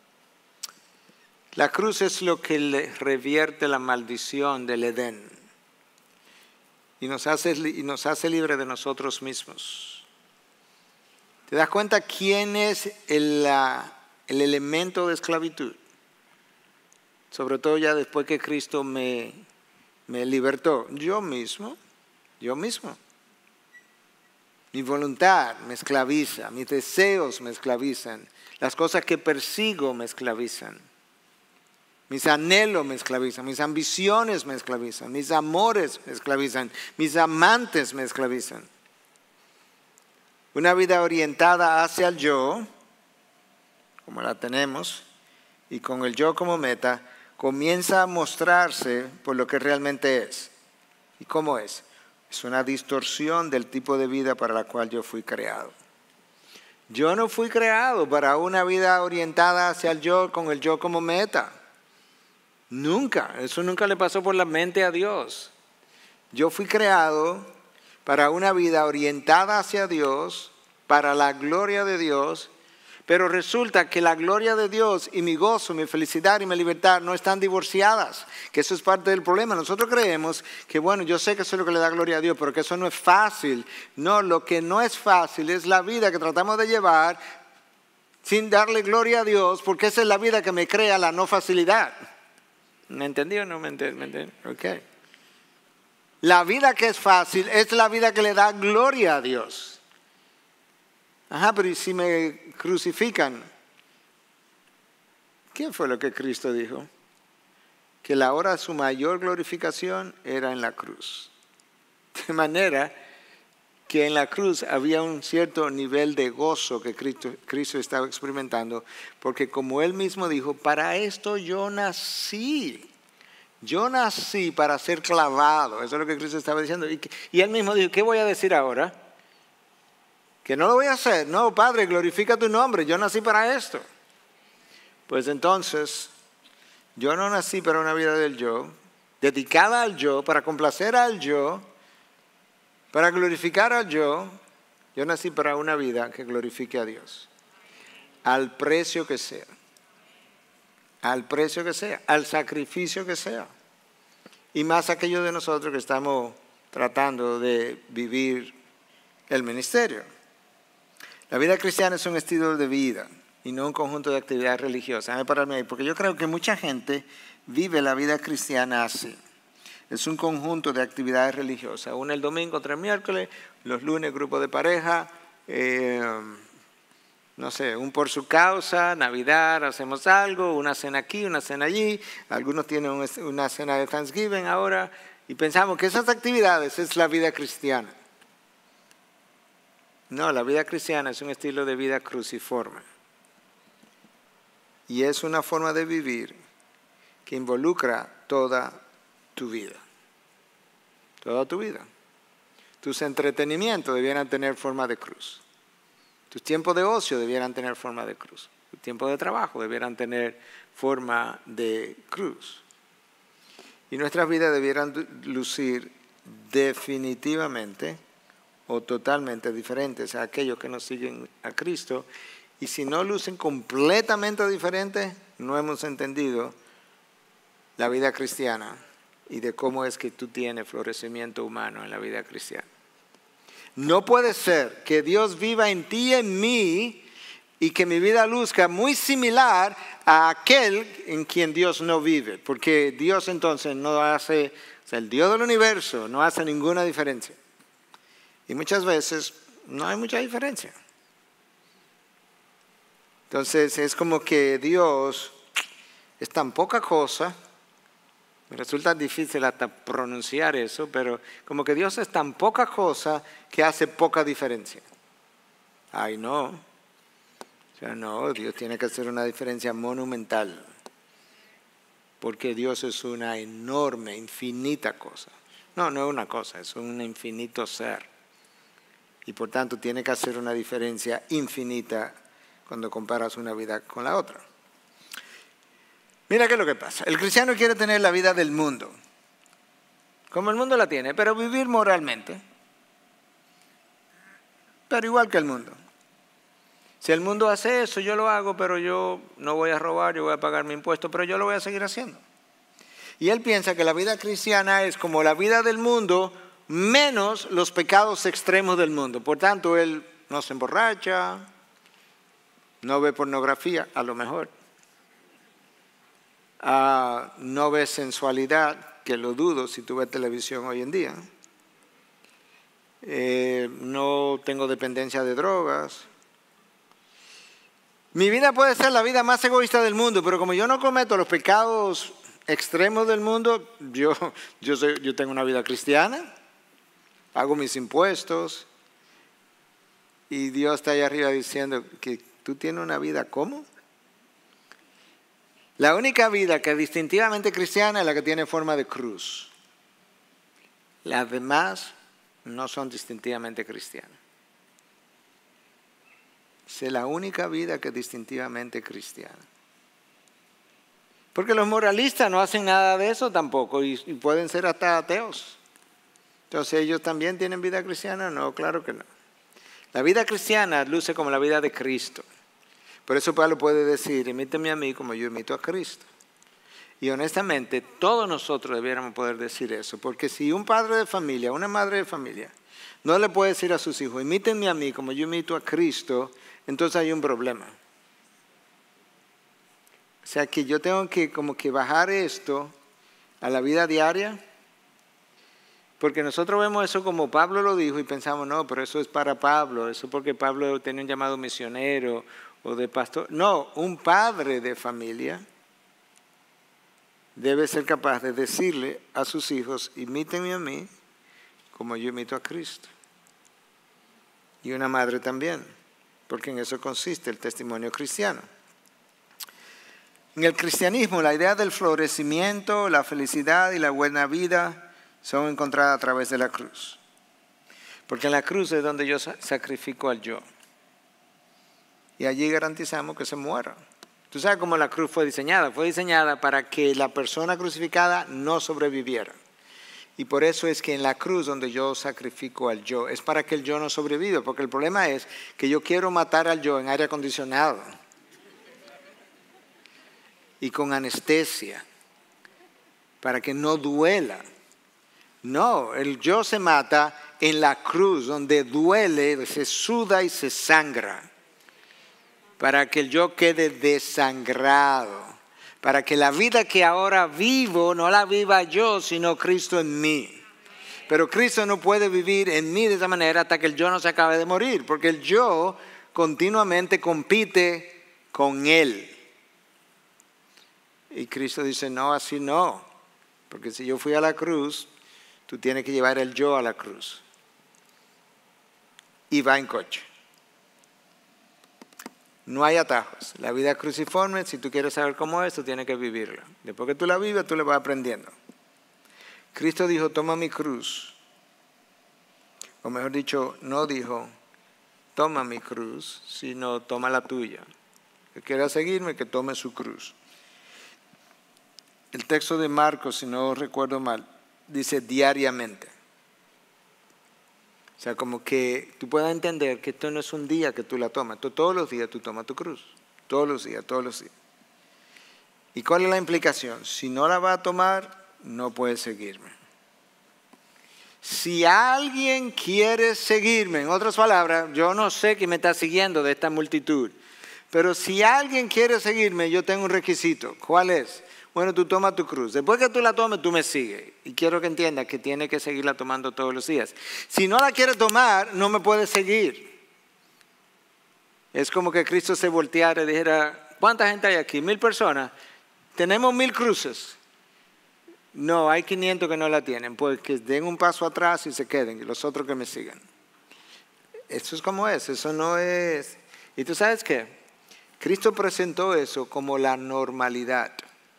La cruz es lo que le revierte la maldición del Edén. Y nos hace, y nos hace libre de nosotros mismos. ¿Te das cuenta quién es el, la, el elemento de esclavitud? Sobre todo ya después que Cristo me, me libertó. Yo mismo, yo mismo. Mi voluntad me esclaviza, mis deseos me esclavizan, las cosas que persigo me esclavizan. Mis anhelos me esclavizan, mis ambiciones me esclavizan, mis amores me esclavizan, mis amantes me esclavizan. Una vida orientada hacia el yo, como la tenemos, y con el yo como meta, comienza a mostrarse por lo que realmente es. ¿Y cómo es? Es una distorsión del tipo de vida para la cual yo fui creado. Yo no fui creado para una vida orientada hacia el yo con el yo como meta. Nunca, eso nunca le pasó por la mente a Dios. Yo fui creado para una vida orientada hacia Dios, para la gloria de Dios, pero resulta que la gloria de Dios y mi gozo, mi felicidad y mi libertad no están divorciadas, que eso es parte del problema. Nosotros creemos que, bueno, yo sé que eso es lo que le da gloria a Dios, pero que eso no es fácil. No, lo que no es fácil es la vida que tratamos de llevar sin darle gloria a Dios, porque esa es la vida que me crea la no facilidad. ¿Me entendió o no me entendió? Okay. La vida que es fácil es la vida que le da gloria a Dios. Ajá, pero ¿y si me crucifican? ¿Qué fue lo que Cristo dijo? que la hora de su mayor glorificación era en la cruz. De manera que en la cruz había un cierto nivel de gozo que Cristo, Cristo estaba experimentando, porque como Él mismo dijo, para esto yo nací. Yo nací para ser clavado. Eso es lo que Cristo estaba diciendo. Y, y Él mismo dijo, ¿qué voy a decir ahora? Que no lo voy a hacer. No, Padre, glorifica tu nombre. Yo nací para esto. Pues entonces, yo no nací para una vida del yo, dedicada al yo, para complacer al yo, para glorificar al yo. Yo nací para una vida que glorifique a Dios, al precio que sea, al precio que sea, al sacrificio que sea. Y más aquellos de nosotros que estamos tratando de vivir el ministerio. La vida cristiana es un estilo de vida y no un conjunto de actividades religiosas. Déjame pararme ahí, porque yo creo que mucha gente vive la vida cristiana así. Es un conjunto de actividades religiosas. Una el domingo, otra el miércoles, los lunes grupo de pareja, eh, no sé, un por su causa, Navidad, hacemos algo, una cena aquí, una cena allí. Algunos tienen una cena de Thanksgiving ahora y pensamos que esas actividades es la vida cristiana. No, la vida cristiana es un estilo de vida cruciforme. Y es una forma de vivir que involucra toda tu vida. Toda tu vida. Tus entretenimientos debieran tener forma de cruz. Tus tiempos de ocio debieran tener forma de cruz. Tus tiempos de trabajo debieran tener forma de cruz. Y nuestras vidas debieran lucir definitivamente o totalmente diferentes a aquellos que nos siguen a Cristo. Y si no lucen completamente diferentes, no hemos entendido la vida cristiana y de cómo es que tú tienes florecimiento humano en la vida cristiana. No puede ser que Dios viva en ti y en mí y que mi vida luzca muy similar a aquel en quien Dios no vive. Porque Dios entonces no hace, o sea, el Dios del universo no hace ninguna diferencia. Y muchas veces no hay mucha diferencia. Entonces es como que Dios es tan poca cosa. Me resulta difícil hasta pronunciar eso, pero como que Dios es tan poca cosa que hace poca diferencia. Ay, no. O sea, no, Dios tiene que hacer una diferencia monumental. Porque Dios es una enorme, infinita cosa. No, no es una cosa, es un infinito ser. Y por tanto tiene que hacer una diferencia infinita cuando comparas una vida con la otra. Mira qué es lo que pasa. El cristiano quiere tener la vida del mundo, como el mundo la tiene, pero vivir moralmente, pero igual que el mundo. Si el mundo hace eso, yo lo hago, pero yo no voy a robar, yo voy a pagar mi impuesto, pero yo lo voy a seguir haciendo. Y él piensa que la vida cristiana es como la vida del mundo, menos los pecados extremos del mundo. Por tanto, él no se emborracha, no ve pornografía, a lo mejor. Uh, no ves sensualidad, que lo dudo si tú ves televisión hoy en día. Eh, no tengo dependencia de drogas. Mi vida puede ser la vida más egoísta del mundo, pero como yo no cometo los pecados extremos del mundo, yo, yo, soy, yo tengo una vida cristiana, pago mis impuestos y Dios está allá arriba diciendo que tú tienes una vida ¿cómo? La única vida que es distintivamente cristiana es la que tiene forma de cruz. Las demás no son distintivamente cristianas. Es la única vida que es distintivamente cristiana. Porque los moralistas no hacen nada de eso tampoco y, y pueden ser hasta ateos. Entonces, ¿ellos también tienen vida cristiana? No, claro que no. La vida cristiana luce como la vida de Cristo. Por eso Pablo puede decir, imíteme a mí como yo imito a Cristo. Y honestamente, todos nosotros debiéramos poder decir eso. Porque si un padre de familia, una madre de familia, no le puede decir a sus hijos, imítenme a mí como yo imito a Cristo, entonces hay un problema. O sea que yo tengo que como que bajar esto a la vida diaria. Porque nosotros vemos eso como Pablo lo dijo y pensamos, no, pero eso es para Pablo, eso porque Pablo tenía un llamado misionero o de pastor. No, un padre de familia debe ser capaz de decirle a sus hijos, imítenme a mí como yo imito a Cristo. Y una madre también, porque en eso consiste el testimonio cristiano. En el cristianismo, la idea del florecimiento, la felicidad y la buena vida son encontradas a través de la cruz. Porque en la cruz es donde yo sacrifico al yo. Y allí garantizamos que se muera. Tú sabes cómo la cruz fue diseñada. Fue diseñada para que la persona crucificada no sobreviviera. Y por eso es que en la cruz donde yo sacrifico al yo, es para que el yo no sobreviva. Porque el problema es que yo quiero matar al yo en aire acondicionado. Y con anestesia. Para que no duela. No, el yo se mata en la cruz donde duele, se suda y se sangra. Para que el yo quede desangrado, para que la vida que ahora vivo no la viva yo, sino Cristo en mí. Pero Cristo no puede vivir en mí de esa manera hasta que el yo no se acabe de morir, porque el yo continuamente compite con Él. Y Cristo dice, no, así no, porque si yo fui a la cruz, tú tienes que llevar el yo a la cruz. Y va en coche. No hay atajos. La vida cruciforme, si tú quieres saber cómo es, tú tienes que vivirla. Después que tú la vives, tú la vas aprendiendo. Cristo dijo, toma mi cruz. O mejor dicho, no dijo, toma mi cruz, sino toma la tuya. El que quiera seguirme, que tome su cruz. El texto de Marcos, si no recuerdo mal, dice diariamente. O sea, como que tú puedas entender que esto no es un día que tú la tomas. Tú, todos los días tú tomas tu cruz. Todos los días, todos los días. ¿Y cuál es la implicación? Si no la va a tomar, no puede seguirme. Si alguien quiere seguirme, en otras palabras, yo no sé quién me está siguiendo de esta multitud. Pero si alguien quiere seguirme, yo tengo un requisito. ¿Cuál es? Bueno, tú tomas tu cruz. Después que tú la tomes, tú me sigues. Y quiero que entiendas que tiene que seguirla tomando todos los días. Si no la quiere tomar, no me puede seguir. Es como que Cristo se volteara y dijera, ¿cuánta gente hay aquí? ¿Mil personas? Tenemos mil cruces. No, hay quinientos que no la tienen. Pues que den un paso atrás y se queden. Y los otros que me sigan. Eso es como es. Eso no es... ¿Y tú sabes qué? Cristo presentó eso como la normalidad.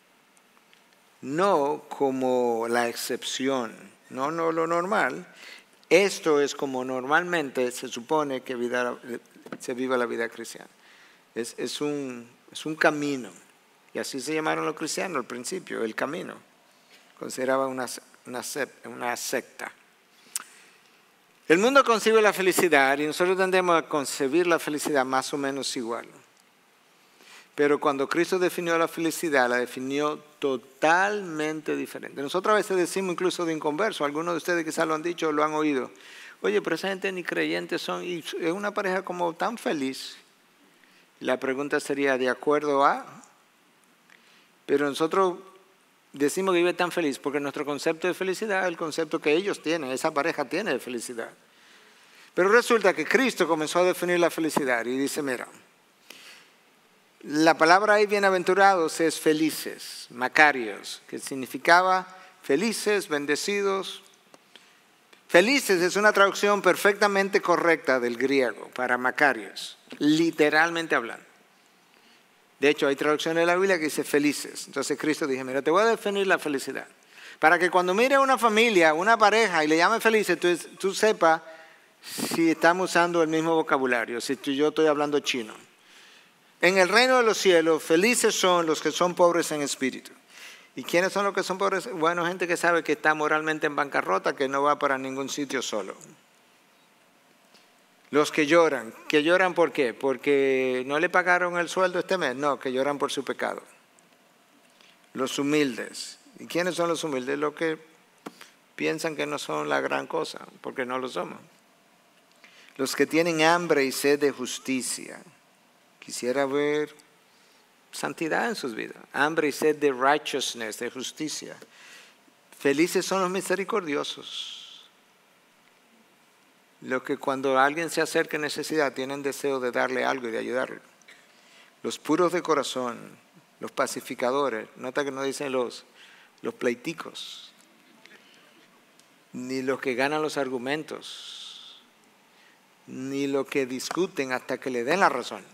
No como la excepción, no, no lo normal. Esto es como normalmente se supone que vida, se viva la vida cristiana. Es, es, un, es un camino. Y así se llamaron los cristianos al principio, el camino. Consideraba una, una, una secta. El mundo concibe la felicidad y nosotros tendemos a concebir la felicidad más o menos igual. Pero cuando Cristo definió la felicidad, la definió totalmente diferente. Nosotros a veces decimos incluso de inconverso, algunos de ustedes quizás lo han dicho o lo han oído. Oye, pero esa gente ni creyentes son, y es una pareja como tan feliz. La pregunta sería, ¿de acuerdo a? Pero nosotros decimos que vive tan feliz porque nuestro concepto de felicidad es el concepto que ellos tienen, esa pareja tiene de felicidad. Pero resulta que Cristo comenzó a definir la felicidad y dice, mira, la palabra ahí bienaventurados es felices, macarios, que significaba felices, bendecidos. Felices es una traducción perfectamente correcta del griego para macarios, literalmente hablando. De hecho, hay traducciones de la Biblia que dice felices. Entonces Cristo dijo, mira, te voy a definir la felicidad. Para que cuando mire a una familia, una pareja y le llame felices, tú, tú sepas si estamos usando el mismo vocabulario, si tú, yo estoy hablando chino. En el reino de los cielos, felices son los que son pobres en espíritu. ¿Y quiénes son los que son pobres? Bueno, gente que sabe que está moralmente en bancarrota, que no va para ningún sitio solo. Los que lloran. ¿Que lloran por qué? ¿Porque no le pagaron el sueldo este mes? No, que lloran por su pecado. Los humildes. ¿Y quiénes son los humildes? Los que piensan que no son la gran cosa, porque no lo somos. Los que tienen hambre y sed de justicia. Quisiera ver santidad en sus vidas. Hambre y sed de righteousness, de justicia. Felices son los misericordiosos. Los que cuando alguien se acerca en necesidad tienen deseo de darle algo y de ayudarle. Los puros de corazón, los pacificadores. Nota que no dicen los, los pleiticos, ni los que ganan los argumentos, ni los que discuten hasta que le den la razón.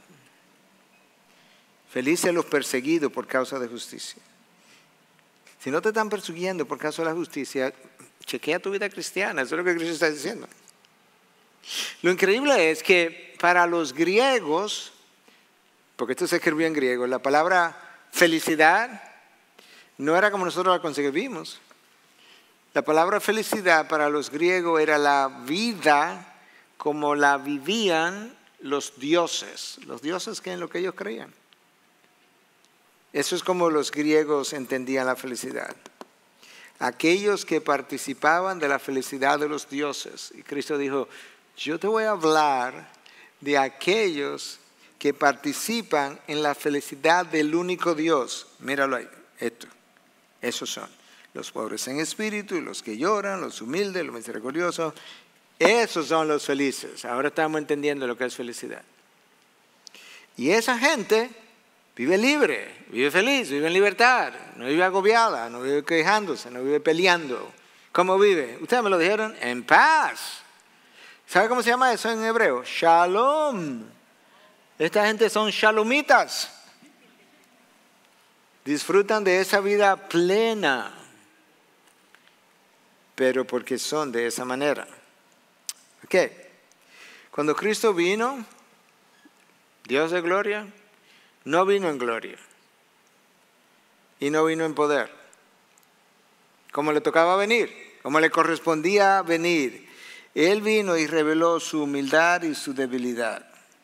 Felices los perseguidos por causa de justicia. Si no te están persiguiendo por causa de la justicia, chequea tu vida cristiana. Eso es lo que Cristo está diciendo. Lo increíble es que para los griegos, porque esto se escribió en griego, la palabra felicidad no era como nosotros la concebimos. La palabra felicidad para los griegos era la vida como la vivían los dioses. Los dioses que en lo que ellos creían. Eso es como los griegos entendían la felicidad. Aquellos que participaban de la felicidad de los dioses. Y Cristo dijo, yo te voy a hablar de aquellos que participan en la felicidad del único Dios. Míralo ahí, esto. Esos son los pobres en espíritu, los que lloran, los humildes, los misericordiosos. Esos son los felices. Ahora estamos entendiendo lo que es felicidad. Y esa gente vive libre, vive feliz, vive en libertad, no vive agobiada, no vive quejándose, no vive peleando. ¿Cómo vive? Ustedes me lo dijeron, en paz. ¿Sabe cómo se llama eso en hebreo? Shalom. Esta gente son shalomitas. Disfrutan de esa vida plena, pero porque son de esa manera. Ok. Cuando Cristo vino, Dios de gloria, no vino en gloria y no vino en poder, como le tocaba venir, como le correspondía venir. Él vino y reveló su humildad y su debilidad.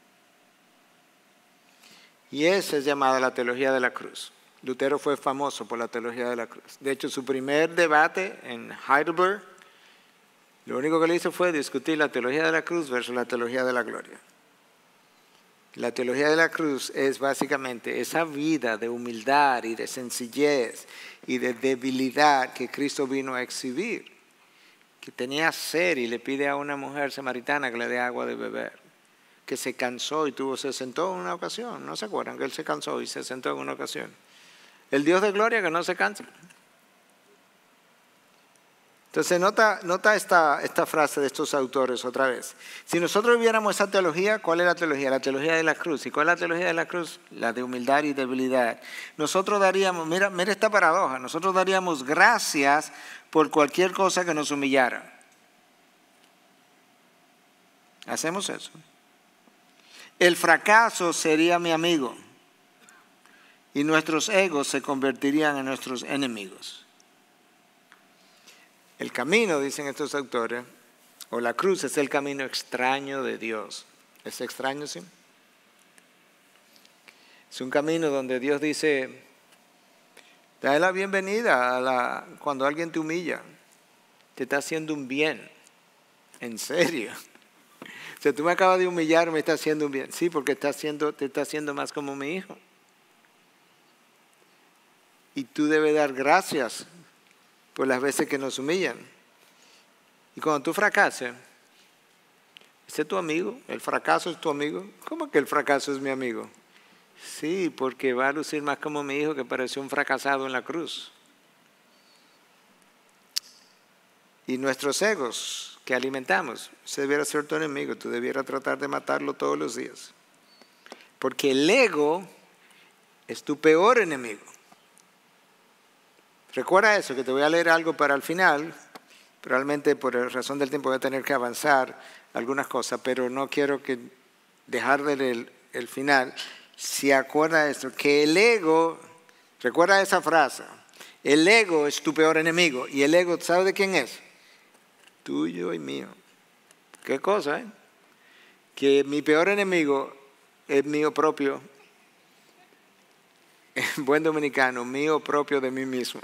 Y esa es llamada la teología de la cruz. Lutero fue famoso por la teología de la cruz. De hecho, su primer debate en Heidelberg, lo único que le hizo fue discutir la teología de la cruz versus la teología de la gloria. La teología de la cruz es básicamente esa vida de humildad y de sencillez y de debilidad que Cristo vino a exhibir. Que tenía sed y le pide a una mujer samaritana que le dé agua de beber. Que se cansó y tuvo, se sentó en una ocasión. ¿No se acuerdan que él se cansó y se sentó en una ocasión? El Dios de gloria que no se cansa. Entonces nota, nota esta, esta frase de estos autores otra vez. Si nosotros viéramos esa teología, ¿cuál es la teología? La teología de la cruz. ¿Y cuál es la teología de la cruz? La de humildad y debilidad. Nosotros daríamos, mira, mira esta paradoja, nosotros daríamos gracias por cualquier cosa que nos humillara. ¿Hacemos eso? El fracaso sería mi amigo y nuestros egos se convertirían en nuestros enemigos. El camino, dicen estos autores, o la cruz es el camino extraño de Dios. ¿Es extraño, sí? Es un camino donde Dios dice, dale la bienvenida a la, cuando alguien te humilla. Te está haciendo un bien. En serio. O sea, tú me acabas de humillar, me está haciendo un bien. Sí, porque está haciendo, te está haciendo más como mi hijo. Y tú debes dar gracias por las veces que nos humillan. Y cuando tú fracases, ¿ese es tu amigo? ¿El fracaso es tu amigo? ¿Cómo que el fracaso es mi amigo? Sí, porque va a lucir más como mi hijo que pareció un fracasado en la cruz. Y nuestros egos que alimentamos, ese debiera ser tu enemigo, tú debieras tratar de matarlo todos los días. Porque el ego es tu peor enemigo. Recuerda eso, que te voy a leer algo para el final. Realmente por razón del tiempo voy a tener que avanzar algunas cosas, pero no quiero que dejar de leer el, el final. Si acuerda esto, que el ego, recuerda esa frase, el ego es tu peor enemigo. Y el ego, ¿sabes de quién es? Tuyo y mío. ¿Qué cosa, eh? Que mi peor enemigo es mío propio. Buen dominicano, mío propio de mí mismo.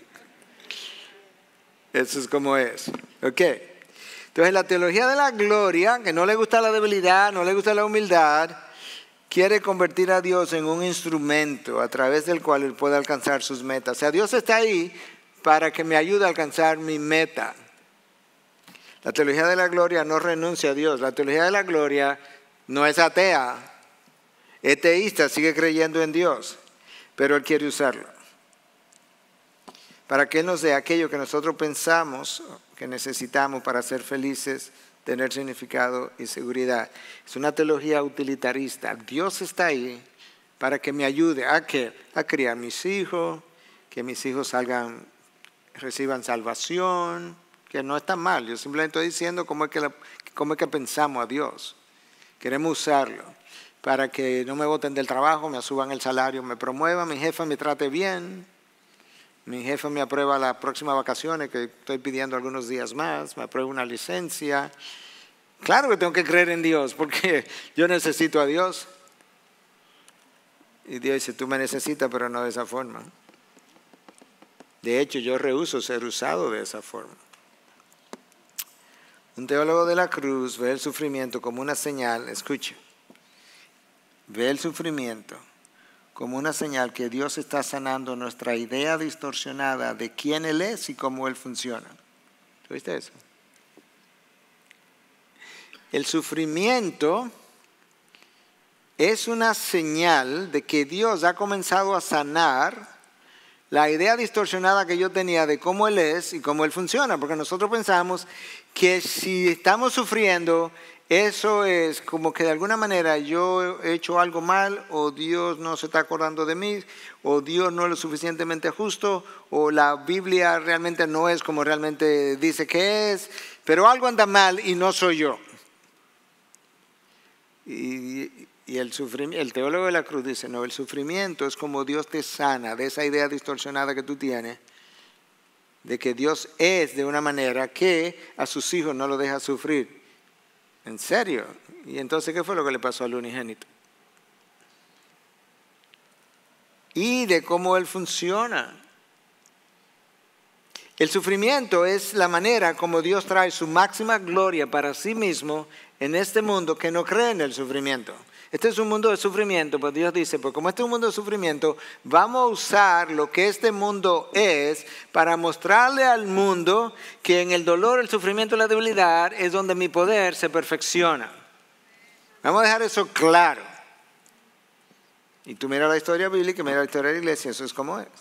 Eso es como es. Ok. Entonces la teología de la gloria, que no le gusta la debilidad, no le gusta la humildad, quiere convertir a Dios en un instrumento a través del cual Él puede alcanzar sus metas. O sea, Dios está ahí para que me ayude a alcanzar mi meta. La teología de la gloria no renuncia a Dios. La teología de la gloria no es atea. Es teísta, sigue creyendo en Dios. Pero Él quiere usarlo. para que Él nos dé aquello que nosotros pensamos que necesitamos para ser felices, tener significado y seguridad. Es una teología utilitarista. Dios está ahí para que me ayude a, ¿qué? A criar mis hijos, que mis hijos salgan, reciban salvación, que no está mal. Yo simplemente estoy diciendo cómo es que, la, cómo es que pensamos a Dios. Queremos usarlo para que no me boten del trabajo, me suban el salario, me promuevan, mi jefe me trate bien, mi jefe me aprueba las próximas vacaciones, que estoy pidiendo algunos días más, me aprueba una licencia. Claro que tengo que creer en Dios, porque yo necesito a Dios. Y Dios dice, tú me necesitas, pero no de esa forma. De hecho, yo rehúso ser usado de esa forma. Un teólogo de la cruz ve el sufrimiento como una señal, escuche, ve el sufrimiento como una señal que Dios está sanando nuestra idea distorsionada de quién Él es y cómo Él funciona. ¿Viste eso? El sufrimiento es una señal de que Dios ha comenzado a sanar la idea distorsionada que yo tenía de cómo Él es y cómo Él funciona, porque nosotros pensamos que si estamos sufriendo, eso es como que de alguna manera yo he hecho algo mal, o Dios no se está acordando de mí, o Dios no es lo suficientemente justo, o la Biblia realmente no es como realmente dice que es, pero algo anda mal y no soy yo. Y, y el, sufrimiento, el teólogo de la cruz dice, no, el sufrimiento es como Dios te sana de esa idea distorsionada que tú tienes, de que Dios es de una manera que a sus hijos no lo deja sufrir. ¿En serio? ¿Y entonces qué fue lo que le pasó al unigénito? Y de cómo Él funciona. El sufrimiento es la manera como Dios trae su máxima gloria para sí mismo en este mundo que no cree en el sufrimiento. Este es un mundo de sufrimiento, pues Dios dice, pues como este es un mundo de sufrimiento, vamos a usar lo que este mundo es para mostrarle al mundo que en el dolor, el sufrimiento y la debilidad es donde mi poder se perfecciona. Vamos a dejar eso claro. Y tú mira la historia bíblica, mira la historia de la iglesia, eso es como es.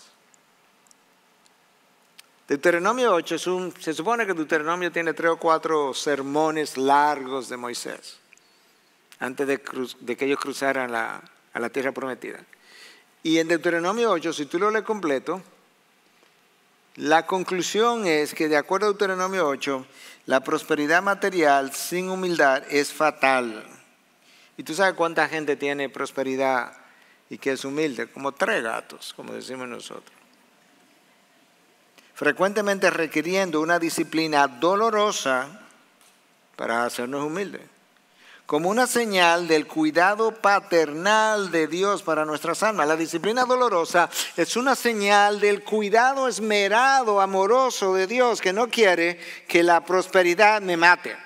Deuteronomio ocho, es un, se supone que Deuteronomio tiene tres o cuatro sermones largos de Moisés, antes de, cruz, de que ellos cruzaran la, a la tierra prometida. Y en Deuteronomio ocho, si tú lo lees completo, la conclusión es que de acuerdo a Deuteronomio ocho, la prosperidad material sin humildad es fatal. ¿Y tú sabes cuánta gente tiene prosperidad y que es humilde? Como tres gatos, como decimos nosotros. Frecuentemente requiriendo una disciplina dolorosa para hacernos humildes, como una señal del cuidado paternal de Dios para nuestras almas. La disciplina dolorosa es una señal del cuidado esmerado, amoroso de Dios, que no quiere que la prosperidad me mate.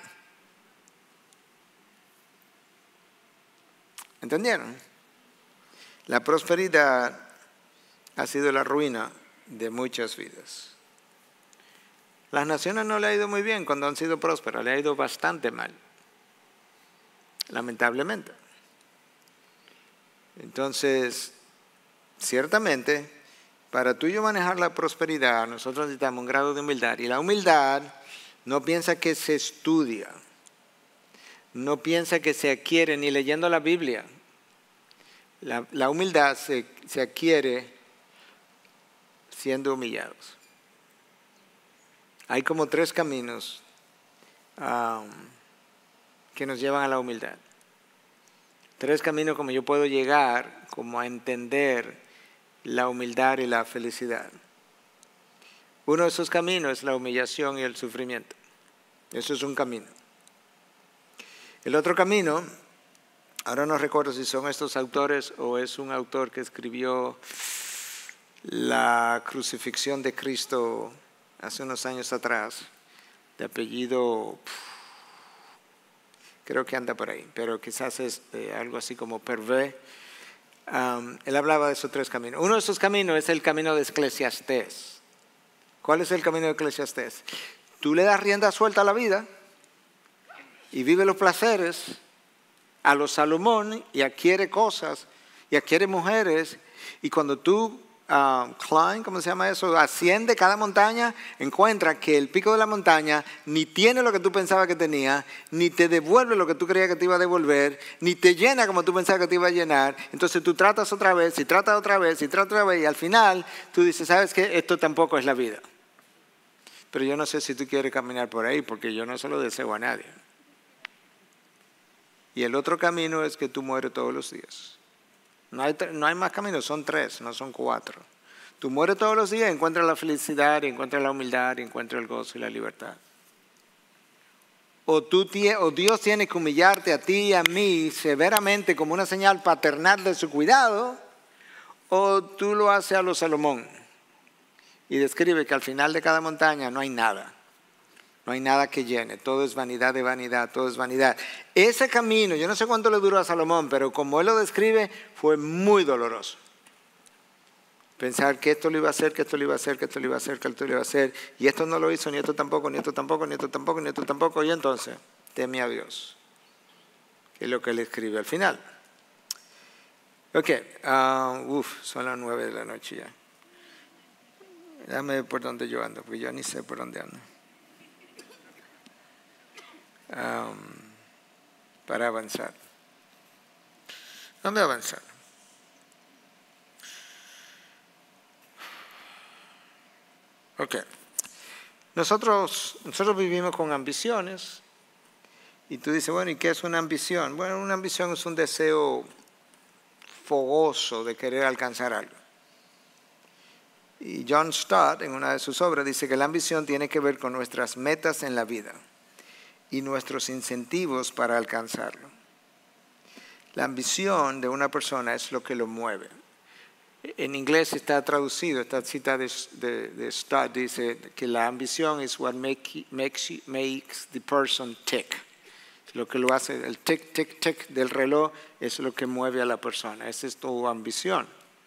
¿Entendieron? La prosperidad ha sido la ruina de muchas vidas. Las naciones no le ha ido muy bien cuando han sido prósperas, le ha ido bastante mal, lamentablemente. Entonces, ciertamente, para tú y yo manejar la prosperidad, nosotros necesitamos un grado de humildad. Y la humildad no piensa que se estudia, no piensa que se adquiere ni leyendo la Biblia. La, la humildad se, se adquiere siendo humillados. Hay como tres caminos um, que nos llevan a la humildad. Tres caminos como yo puedo llegar como a entender la humildad y la felicidad. Uno de esos caminos es la humillación y el sufrimiento. Eso es un camino. El otro camino, ahora no recuerdo si son estos autores o es un autor que escribió la crucifixión de Cristo hace unos años atrás, de apellido, creo que anda por ahí, pero quizás es eh, algo así como Pervé. Um, él hablaba de esos tres caminos. Uno de esos caminos es el camino de Eclesiastés. ¿Cuál es el camino de Eclesiastés? Tú le das rienda suelta a la vida y vive los placeres a los Salomón y adquiere cosas y adquiere mujeres, y cuando tú uh, climb, ¿cómo se llama eso? Asciende cada montaña, encuentra que el pico de la montaña ni tiene lo que tú pensabas que tenía, ni te devuelve lo que tú creías que te iba a devolver, ni te llena como tú pensabas que te iba a llenar. Entonces tú tratas otra vez, y tratas otra vez, y tratas otra vez, y al final tú dices, ¿sabes qué? Esto tampoco es la vida. Pero yo no sé si tú quieres caminar por ahí, porque yo no se lo deseo a nadie. Y el otro camino es que tú mueres todos los días. No hay, no hay más caminos, son tres, no son cuatro. Tú mueres todos los días y encuentras la felicidad, y encuentras la humildad, y encuentras el gozo y la libertad. O, tú, o Dios tiene que humillarte a ti y a mí severamente como una señal paternal de su cuidado, o tú lo haces a lo Salomón y describe que al final de cada montaña no hay nada. No hay nada que llene, todo es vanidad de vanidad, todo es vanidad. Ese camino, yo no sé cuánto le duró a Salomón, pero como él lo describe, fue muy doloroso. Pensar que esto lo iba a hacer, que esto lo iba a hacer, que esto lo iba a hacer, que esto lo iba a hacer, y esto no lo hizo, ni esto tampoco, ni esto tampoco, ni esto tampoco, ni esto tampoco, y entonces, teme a Dios, que es lo que él escribe al final. Ok, uh, uff, son las nueve de la noche ya. Déjame ver por dónde yo ando, porque yo ni sé por dónde ando. Um, para avanzar. ¿Dónde avanzar? Ok. Nosotros, nosotros vivimos con ambiciones. Y tú dices, bueno, ¿y qué es una ambición? Bueno, una ambición es un deseo fogoso de querer alcanzar algo. Y John Stott, en una de sus obras, dice que la ambición tiene que ver con nuestras metas en la vida y nuestros incentivos para alcanzarlo. La ambición de una persona es lo que lo mueve. En inglés está traducido, esta cita de, de, de Stott dice que la ambición es what make, makes, makes the person tick. Lo que lo hace, el tic, tic, tic del reloj es lo que mueve a la persona. Esa es tu ambición.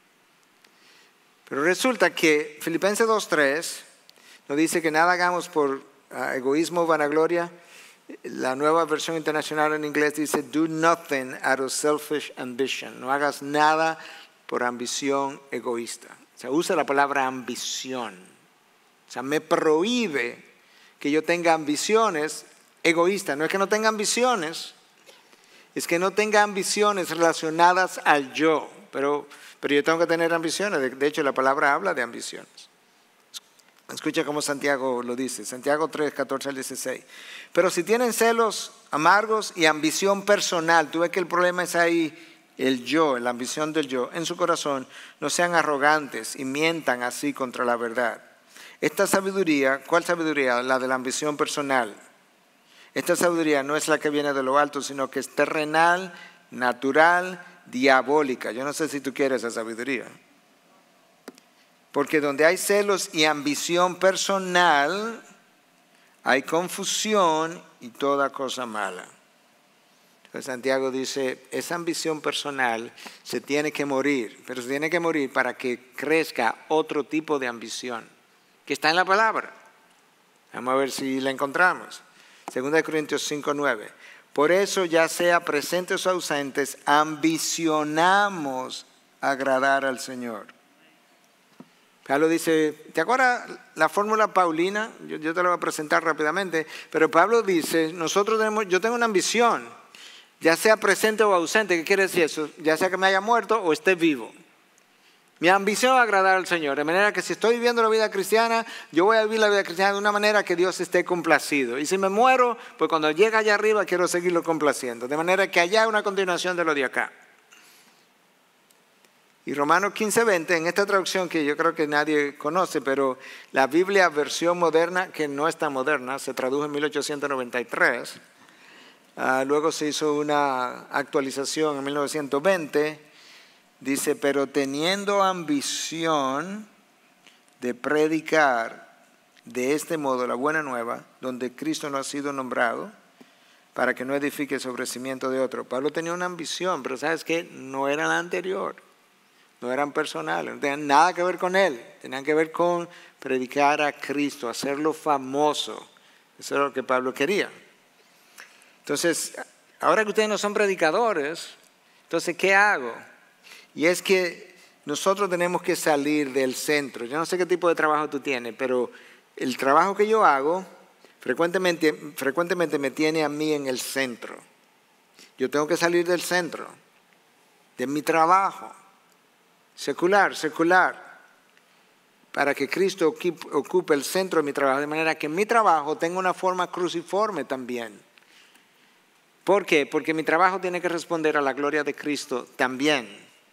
Pero resulta que Filipenses dos tres nos dice que nada hagamos por uh, egoísmo o vanagloria. La nueva versión internacional en inglés dice, do nothing out of selfish ambition. No hagas nada por ambición egoísta. O sea, usa la palabra ambición. O sea, me prohíbe que yo tenga ambiciones egoístas. No es que no tenga ambiciones, es que no tenga ambiciones relacionadas al yo. Pero, pero yo tengo que tener ambiciones. De, de hecho, la palabra habla de ambiciones. Escucha cómo Santiago lo dice, Santiago tres, catorce al dieciséis. Pero si tienen celos amargos y ambición personal, tú ves que el problema es ahí, el yo, la ambición del yo, en su corazón, no sean arrogantes y mientan así contra la verdad. Esta sabiduría, ¿cuál sabiduría? La de la ambición personal. Esta sabiduría no es la que viene de lo alto, sino que es terrenal, natural, diabólica. Yo no sé si tú quieres esa sabiduría. Porque donde hay celos y ambición personal, hay confusión y toda cosa mala. Entonces Santiago dice, esa ambición personal se tiene que morir, pero se tiene que morir para que crezca otro tipo de ambición, que está en la palabra. Vamos a ver si la encontramos. Segunda de Corintios cinco, nueve. Por eso, ya sea presentes o ausentes, ambicionamos agradar al Señor. Pablo dice, ¿te acuerdas la fórmula paulina? Yo, yo te la voy a presentar rápidamente, pero Pablo dice, nosotros tenemos, yo tengo una ambición, ya sea presente o ausente. ¿Qué quiere decir eso? Ya sea que me haya muerto o esté vivo. Mi ambición es agradar al Señor, de manera que si estoy viviendo la vida cristiana, yo voy a vivir la vida cristiana de una manera que Dios esté complacido. Y si me muero, pues cuando llegue allá arriba quiero seguirlo complaciendo, de manera que haya una continuación de lo de acá. Y Romanos quince, veinte, en esta traducción que yo creo que nadie conoce, pero la Biblia versión moderna, que no es tan moderna, se tradujo en mil ochocientos noventa y tres, uh, luego se hizo una actualización en mil novecientos veinte, dice, pero teniendo ambición de predicar de este modo la buena nueva, donde Cristo no ha sido nombrado, para que no edifique sobre cimiento de otro. Pablo tenía una ambición, pero ¿sabes qué? No era la anterior. No eran personales, no tenían nada que ver con él, tenían que ver con predicar a Cristo, hacerlo famoso. Eso era lo que Pablo quería. Entonces, ahora que ustedes no son predicadores, entonces, ¿qué hago? Y es que nosotros tenemos que salir del centro. Yo no sé qué tipo de trabajo tú tienes, pero el trabajo que yo hago frecuentemente, frecuentemente me tiene a mí en el centro. Yo tengo que salir del centro, de mi trabajo, secular, secular, para que Cristo ocupe el centro de mi trabajo, de manera que mi trabajo tenga una forma cruciforme también. ¿Por qué? Porque mi trabajo tiene que responder a la gloria de Cristo también.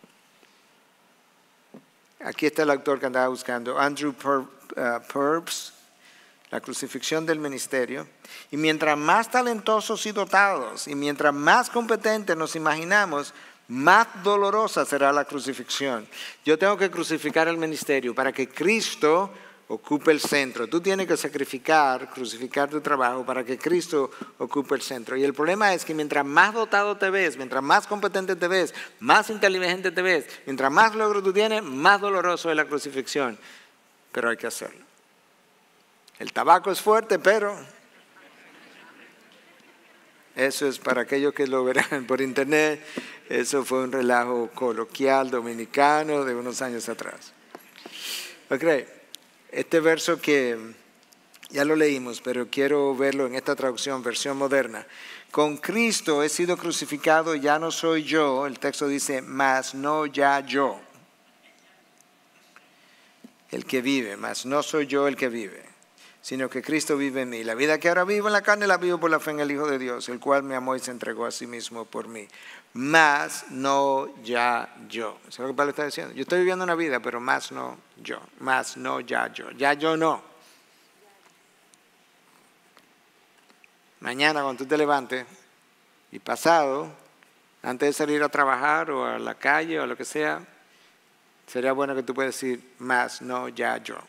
Aquí está el autor que andaba buscando, Andrew Purves, La crucifixión del ministerio. Y mientras más talentosos y dotados, y mientras más competentes nos imaginamos, más dolorosa será la crucifixión. Yo tengo que crucificar el ministerio para que Cristo ocupe el centro. Tú tienes que sacrificar, crucificar tu trabajo para que Cristo ocupe el centro. Y el problema es que mientras más dotado te ves, mientras más competente te ves, más inteligente te ves, mientras más logro tú tienes, más doloroso es la crucifixión. Pero hay que hacerlo. El tabaco es fuerte, pero eso es para aquellos que lo verán por internet. Eso fue un relajo coloquial dominicano de unos años atrás. Ok, este verso que ya lo leímos, pero quiero verlo en esta traducción, versión moderna. Con Cristo he sido crucificado, ya no soy yo. El texto dice, mas no ya yo. El que vive, mas no soy yo el que vive, sino que Cristo vive en mí. La vida que ahora vivo en la carne la vivo por la fe en el Hijo de Dios, el cual me amó y se entregó a sí mismo por mí. Más no ya yo. Eso es lo que Pablo está diciendo. Yo estoy viviendo una vida, pero más no yo. Más no ya yo. Ya yo no. Mañana cuando tú te levantes y pasado, antes de salir a trabajar o a la calle o a lo que sea, sería bueno que tú puedas decir, más no ya yo.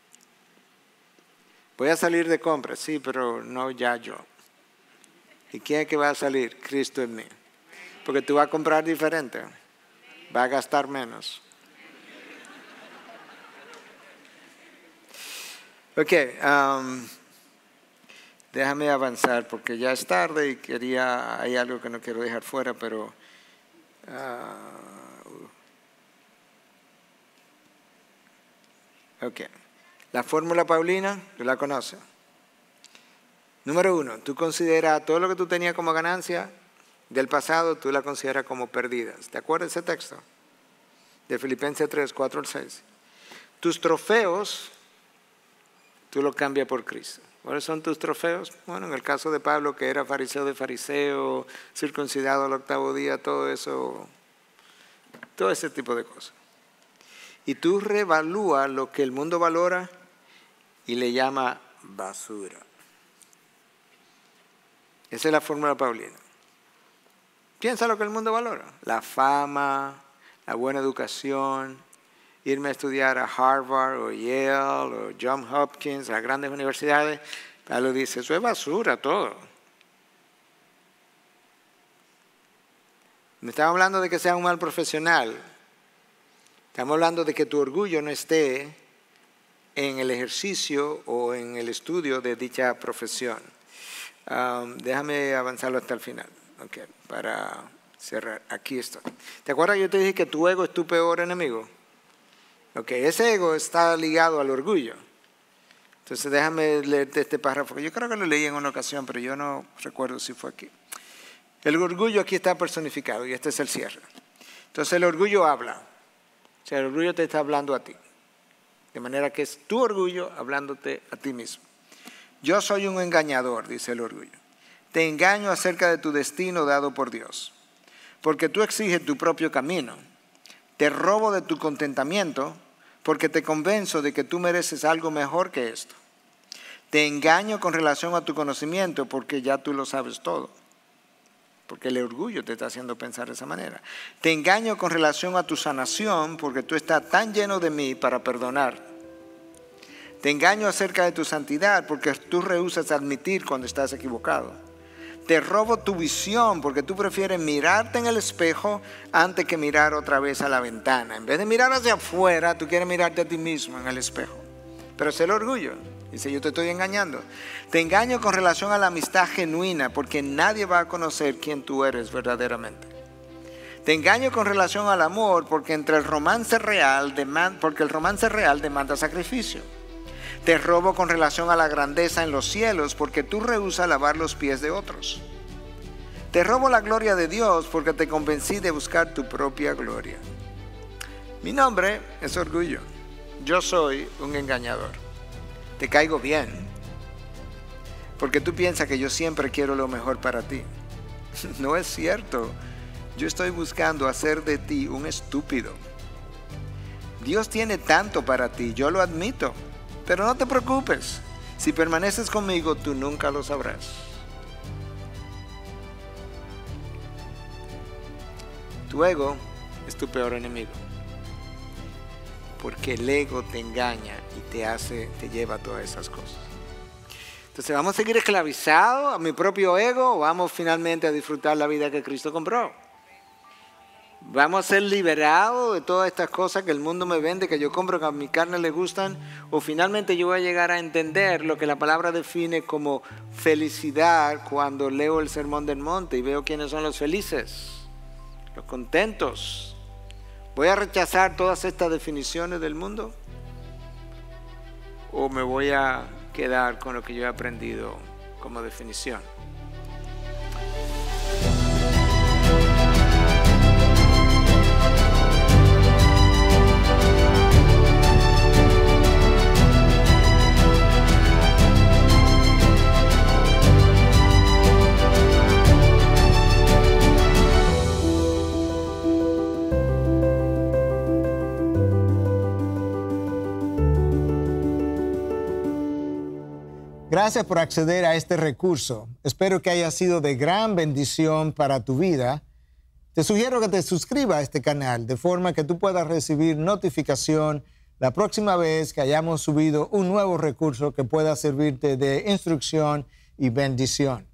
Voy a salir de compras, sí, pero no ya yo. ¿Y quién es que va a salir? Cristo en mí. Porque tú vas a comprar diferente, vas a gastar menos. Ok, um, déjame avanzar porque ya es tarde y quería, hay algo que no quiero dejar fuera, pero... Uh, ok. La fórmula paulina, tú la conoces. Número uno, tú consideras todo lo que tú tenías como ganancia del pasado, tú la consideras como perdidas. ¿Te acuerdas de ese texto? De Filipenses tres, cuatro al seis. Tus trofeos, tú los cambias por Cristo. ¿Cuáles son tus trofeos? Bueno, en el caso de Pablo, que era fariseo de fariseo, circuncidado al octavo día, todo eso, todo ese tipo de cosas. Y tú reevalúas lo que el mundo valora y le llama basura. Esa es la fórmula paulina. Piensa lo que el mundo valora. La fama, la buena educación, irme a estudiar a Harvard o Yale o Johns Hopkins, las grandes universidades. Pablo dice, eso es basura todo. No estamos hablando de que sea un mal profesional. Estamos hablando de que tu orgullo no esté en el ejercicio o en el estudio de dicha profesión. Um, déjame avanzarlo hasta el final, okay, para cerrar. Aquí está. ¿Te acuerdas que yo te dije que tu ego es tu peor enemigo? Ok, ese ego está ligado al orgullo. Entonces déjame leerte este párrafo, que yo creo que lo leí en una ocasión, pero yo no recuerdo si fue aquí. El orgullo aquí está personificado y este es el cierre. Entonces el orgullo habla. O sea, el orgullo te está hablando a ti. De manera que es tu orgullo hablándote a ti mismo. Yo soy un engañador, dice el orgullo. Te engaño acerca de tu destino dado por Dios. Porque tú exiges tu propio camino. Te robo de tu contentamiento porque te convenzo de que tú mereces algo mejor que esto. Te engaño con relación a tu conocimiento porque ya tú lo sabes todo. Porque el orgullo te está haciendo pensar de esa manera. Te engaño con relación a tu sanación porque tú estás tan lleno de mí para perdonar. Te engaño acerca de tu santidad porque tú rehusas admitir cuando estás equivocado. Te robo tu visión porque tú prefieres mirarte en el espejo antes que mirar otra vez a la ventana. En vez de mirar hacia afuera, tú quieres mirarte a ti mismo en el espejo. Pero es el orgullo. Dice, yo te estoy engañando. Te engaño con relación a la amistad genuina porque nadie va a conocer quién tú eres verdaderamente. Te engaño con relación al amor porque entre el romance real deman- porque el romance real demanda sacrificio. Te robo con relación a la grandeza en los cielos porque tú rehusas lavar los pies de otros. Te robo la gloria de Dios porque te convencí de buscar tu propia gloria. Mi nombre es Orgullo. Yo soy un engañador. Te caigo bien porque tú piensas que yo siempre quiero lo mejor para ti. No es cierto. Yo estoy buscando hacer de ti un estúpido. Dios tiene tanto para ti, yo lo admito. Pero no te preocupes. Si permaneces conmigo, tú nunca lo sabrás. Tu ego es tu peor enemigo. Porque el ego te engaña y te hace, te lleva a todas esas cosas. Entonces, ¿vamos a seguir esclavizados a mi propio ego o vamos finalmente a disfrutar la vida que Cristo compró? ¿Vamos a ser liberados de todas estas cosas que el mundo me vende, que yo compro, que a mi carne le gustan? ¿O finalmente yo voy a llegar a entender lo que la palabra define como felicidad cuando leo el Sermón del Monte y veo quiénes son los felices, los contentos? ¿Voy a rechazar todas estas definiciones del mundo? ¿O me voy a quedar con lo que yo he aprendido como definición? Gracias por acceder a este recurso. Espero que haya sido de gran bendición para tu vida. Te sugiero que te suscribas a este canal de forma que tú puedas recibir notificación la próxima vez que hayamos subido un nuevo recurso que pueda servirte de instrucción y bendición.